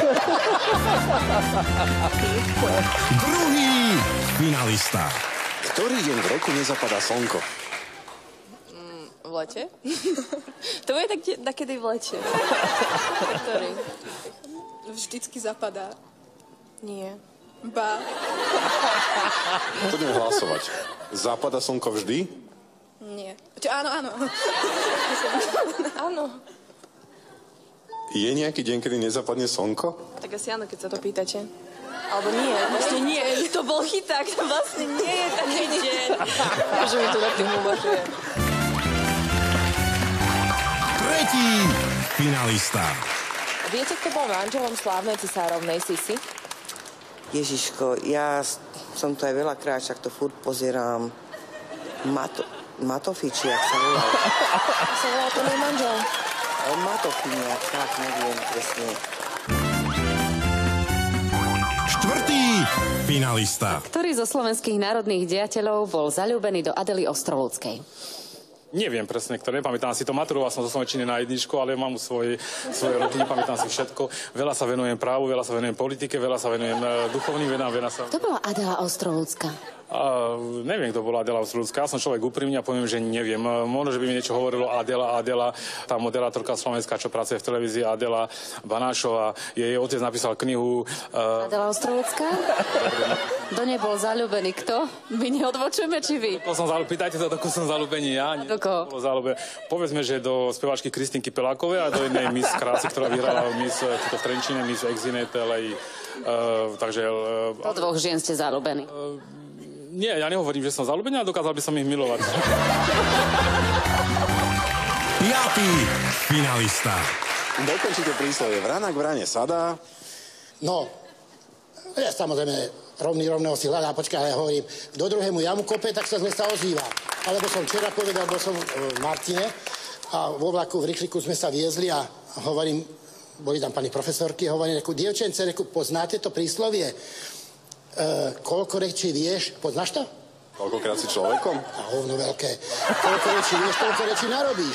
Druhý finalista. Ktorý deň v roku nezapadá slnko? Mm, v lete? To bude tak, takedy v lete. Ktorý? Vždycky zapadá. Nie. Ba. Poďme hlasovať. Zapadá slnko vždy? Nie. Čo, áno, áno. Áno. Je nejaký deň, kedy nezapadne slnko? Tak asi áno, keď sa to pýtate. Alebo nie, vlastne nie. To bol chyták, to vlastne nie je taký deň. Že mi to tak tým uvažuje. Tretí finalista. Viete, kto bol manželom slávnej cisárovnej Sisi? Ježiško, ja som to aj veľakrát, však to furt pozerám. Mato, Matofič, jak sa volá. Sa volá to môj manžel. Matofiniak, tak neviem presne. Štvrtý finalista. Ktorý zo slovenských národných dejateľov bol zaľúbený do Adely Ostrovúckej? Neviem presne, ktoré, nepamätám si to, maturoval som zo slovenčiny na jedničku, ale mám svoje, svoje roky, nepamätám si všetko. Veľa sa venujem právu, veľa sa venujem politike, veľa sa venujem uh, duchovným vedám, veľa sa... Kto bola Adela Ostrovúcka? Uh, neviem, kto bola Adela Ostrovúcka. Ja som človek úprimný a poviem, že neviem. Uh, možno, že by mi niečo hovorilo Adela, Adela, tá moderátorka slovenská, čo pracuje v televízii, Adela Banášová. Jej otec napísal knihu... Uh... Adela Ostrovúcka? Do nej bol zaľúbený kto? My neodvočujeme, či vy? To som zalúbený, pýtajte sa, doko som zalúbený ja. Nie, do koho? Povedzme, že do speváčky Kristinky Pelákovej a do jednej Miss Krásy, ktorá vyhrala Miss v Trenčine, Miss Exinetelej. Uh, takže... Uh, do dvoch žien ste zalúbení. Uh, nie, ja nehovorím, že som zalúbený, ale dokázal by som ich milovať. Piatý finalista. Dokončite príslovie. Vrana k vrane sadá. No, ja samozrejme rovný rovného si hľadá, počkaj, ja hovorím, do druhému jamu kope, tak sa z mesta ozýva. Alebo som včera povedal, bol som v Martine a vo vlaku v rýchliku sme sa viezli a hovorím, boli tam pani profesorky, hovorím, reku, dievčence, reku, poznáte to príslovie? E, koľko rečí vieš, poznáš to? Koľkokrát si človekom? A hovno veľké. Koľko rečí vieš, toľko rečí narobíš.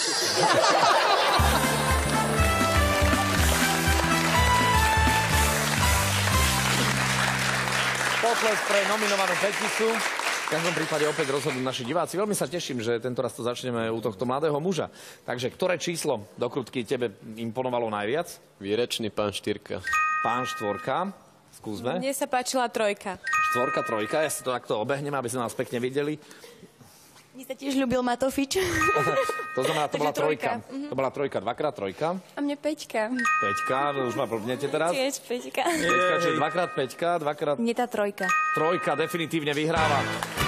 Potlesk pre nominovanú peticu. V každom prípade opäť rozhodnú naši diváci. Veľmi sa teším, že tento raz to začneme u tohto mladého muža. Takže, ktoré číslo do krutky tebe imponovalo najviac? Výrečný pán Štyrka. Pán Štvorka. Skúsme. Mne sa páčila trojka. Štvorka, trojka. Ja si to takto obehnem, aby sme nás pekne videli. Mne sa tiež ľúbil Matofič. To znamená, to bola trojka. trojka. Mhm. To bola trojka, dvakrát trojka. A mne peťka. Peťka, už ma blbnete teraz. Tiež peťka. Peťka, čiže dvakrát peťka, dvakrát... Mne tá trojka. Trojka definitívne vyhráva.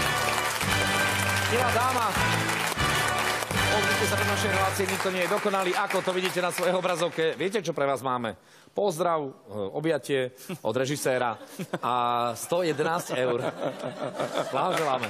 Milá dáma, pozrite sa do našej relácie, nikto nie je dokonalý. Ako to vidíte na svojej obrazovke? Viete, čo pre vás máme? Pozdrav, objatie od režiséra a sto jedenásť eur. Blahoželáme.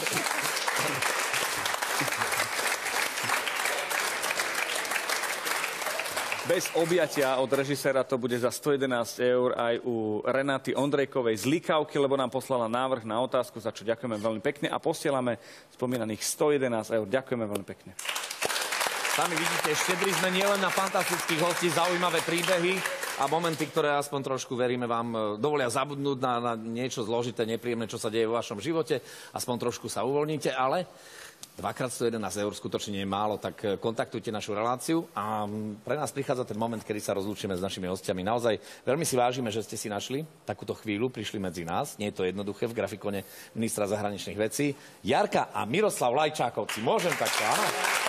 Bez objatia od režiséra to bude za sto jedenásť eur aj u Renaty Ondrejkovej z Likavky, lebo nám poslala návrh na otázku, za čo ďakujeme veľmi pekne a posielame spomínaných sto jedenásť eur. Ďakujeme veľmi pekne. Sami vidíte, štedri sme nielen na fantastických hostí, zaujímavé príbehy a momenty, ktoré aspoň trošku, veríme, vám dovolia zabudnúť na, na niečo zložité, nepríjemné, čo sa deje vo vašom živote. Aspoň trošku sa uvoľníte, ale dvakrát sto jedenásť eur skutočne nie je málo, tak kontaktujte našu reláciu a pre nás prichádza ten moment, kedy sa rozlúčime s našimi hostiami. Naozaj veľmi si vážime, že ste si našli takúto chvíľu, prišli medzi nás. Nie je to jednoduché v grafikone ministra zahraničných vecí. Jarka a Miroslav Lajčákovci. Môžem takto, áno?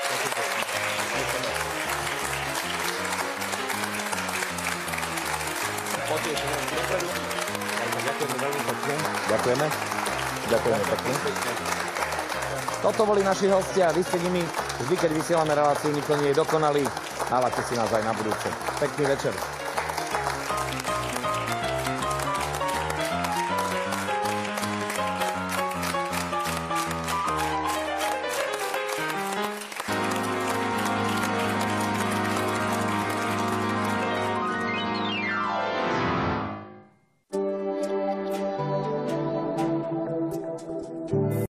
Poteším dopredu. Ďakujeme veľmi pekne. Ďakujeme. Ďakujeme pekne. Toto boli naši hostia, vy ste nimi. Vždy, keď vysielame reláciu, nikto nie je dokonalý. Nalaďte si nás aj na budúce. Pekný večer.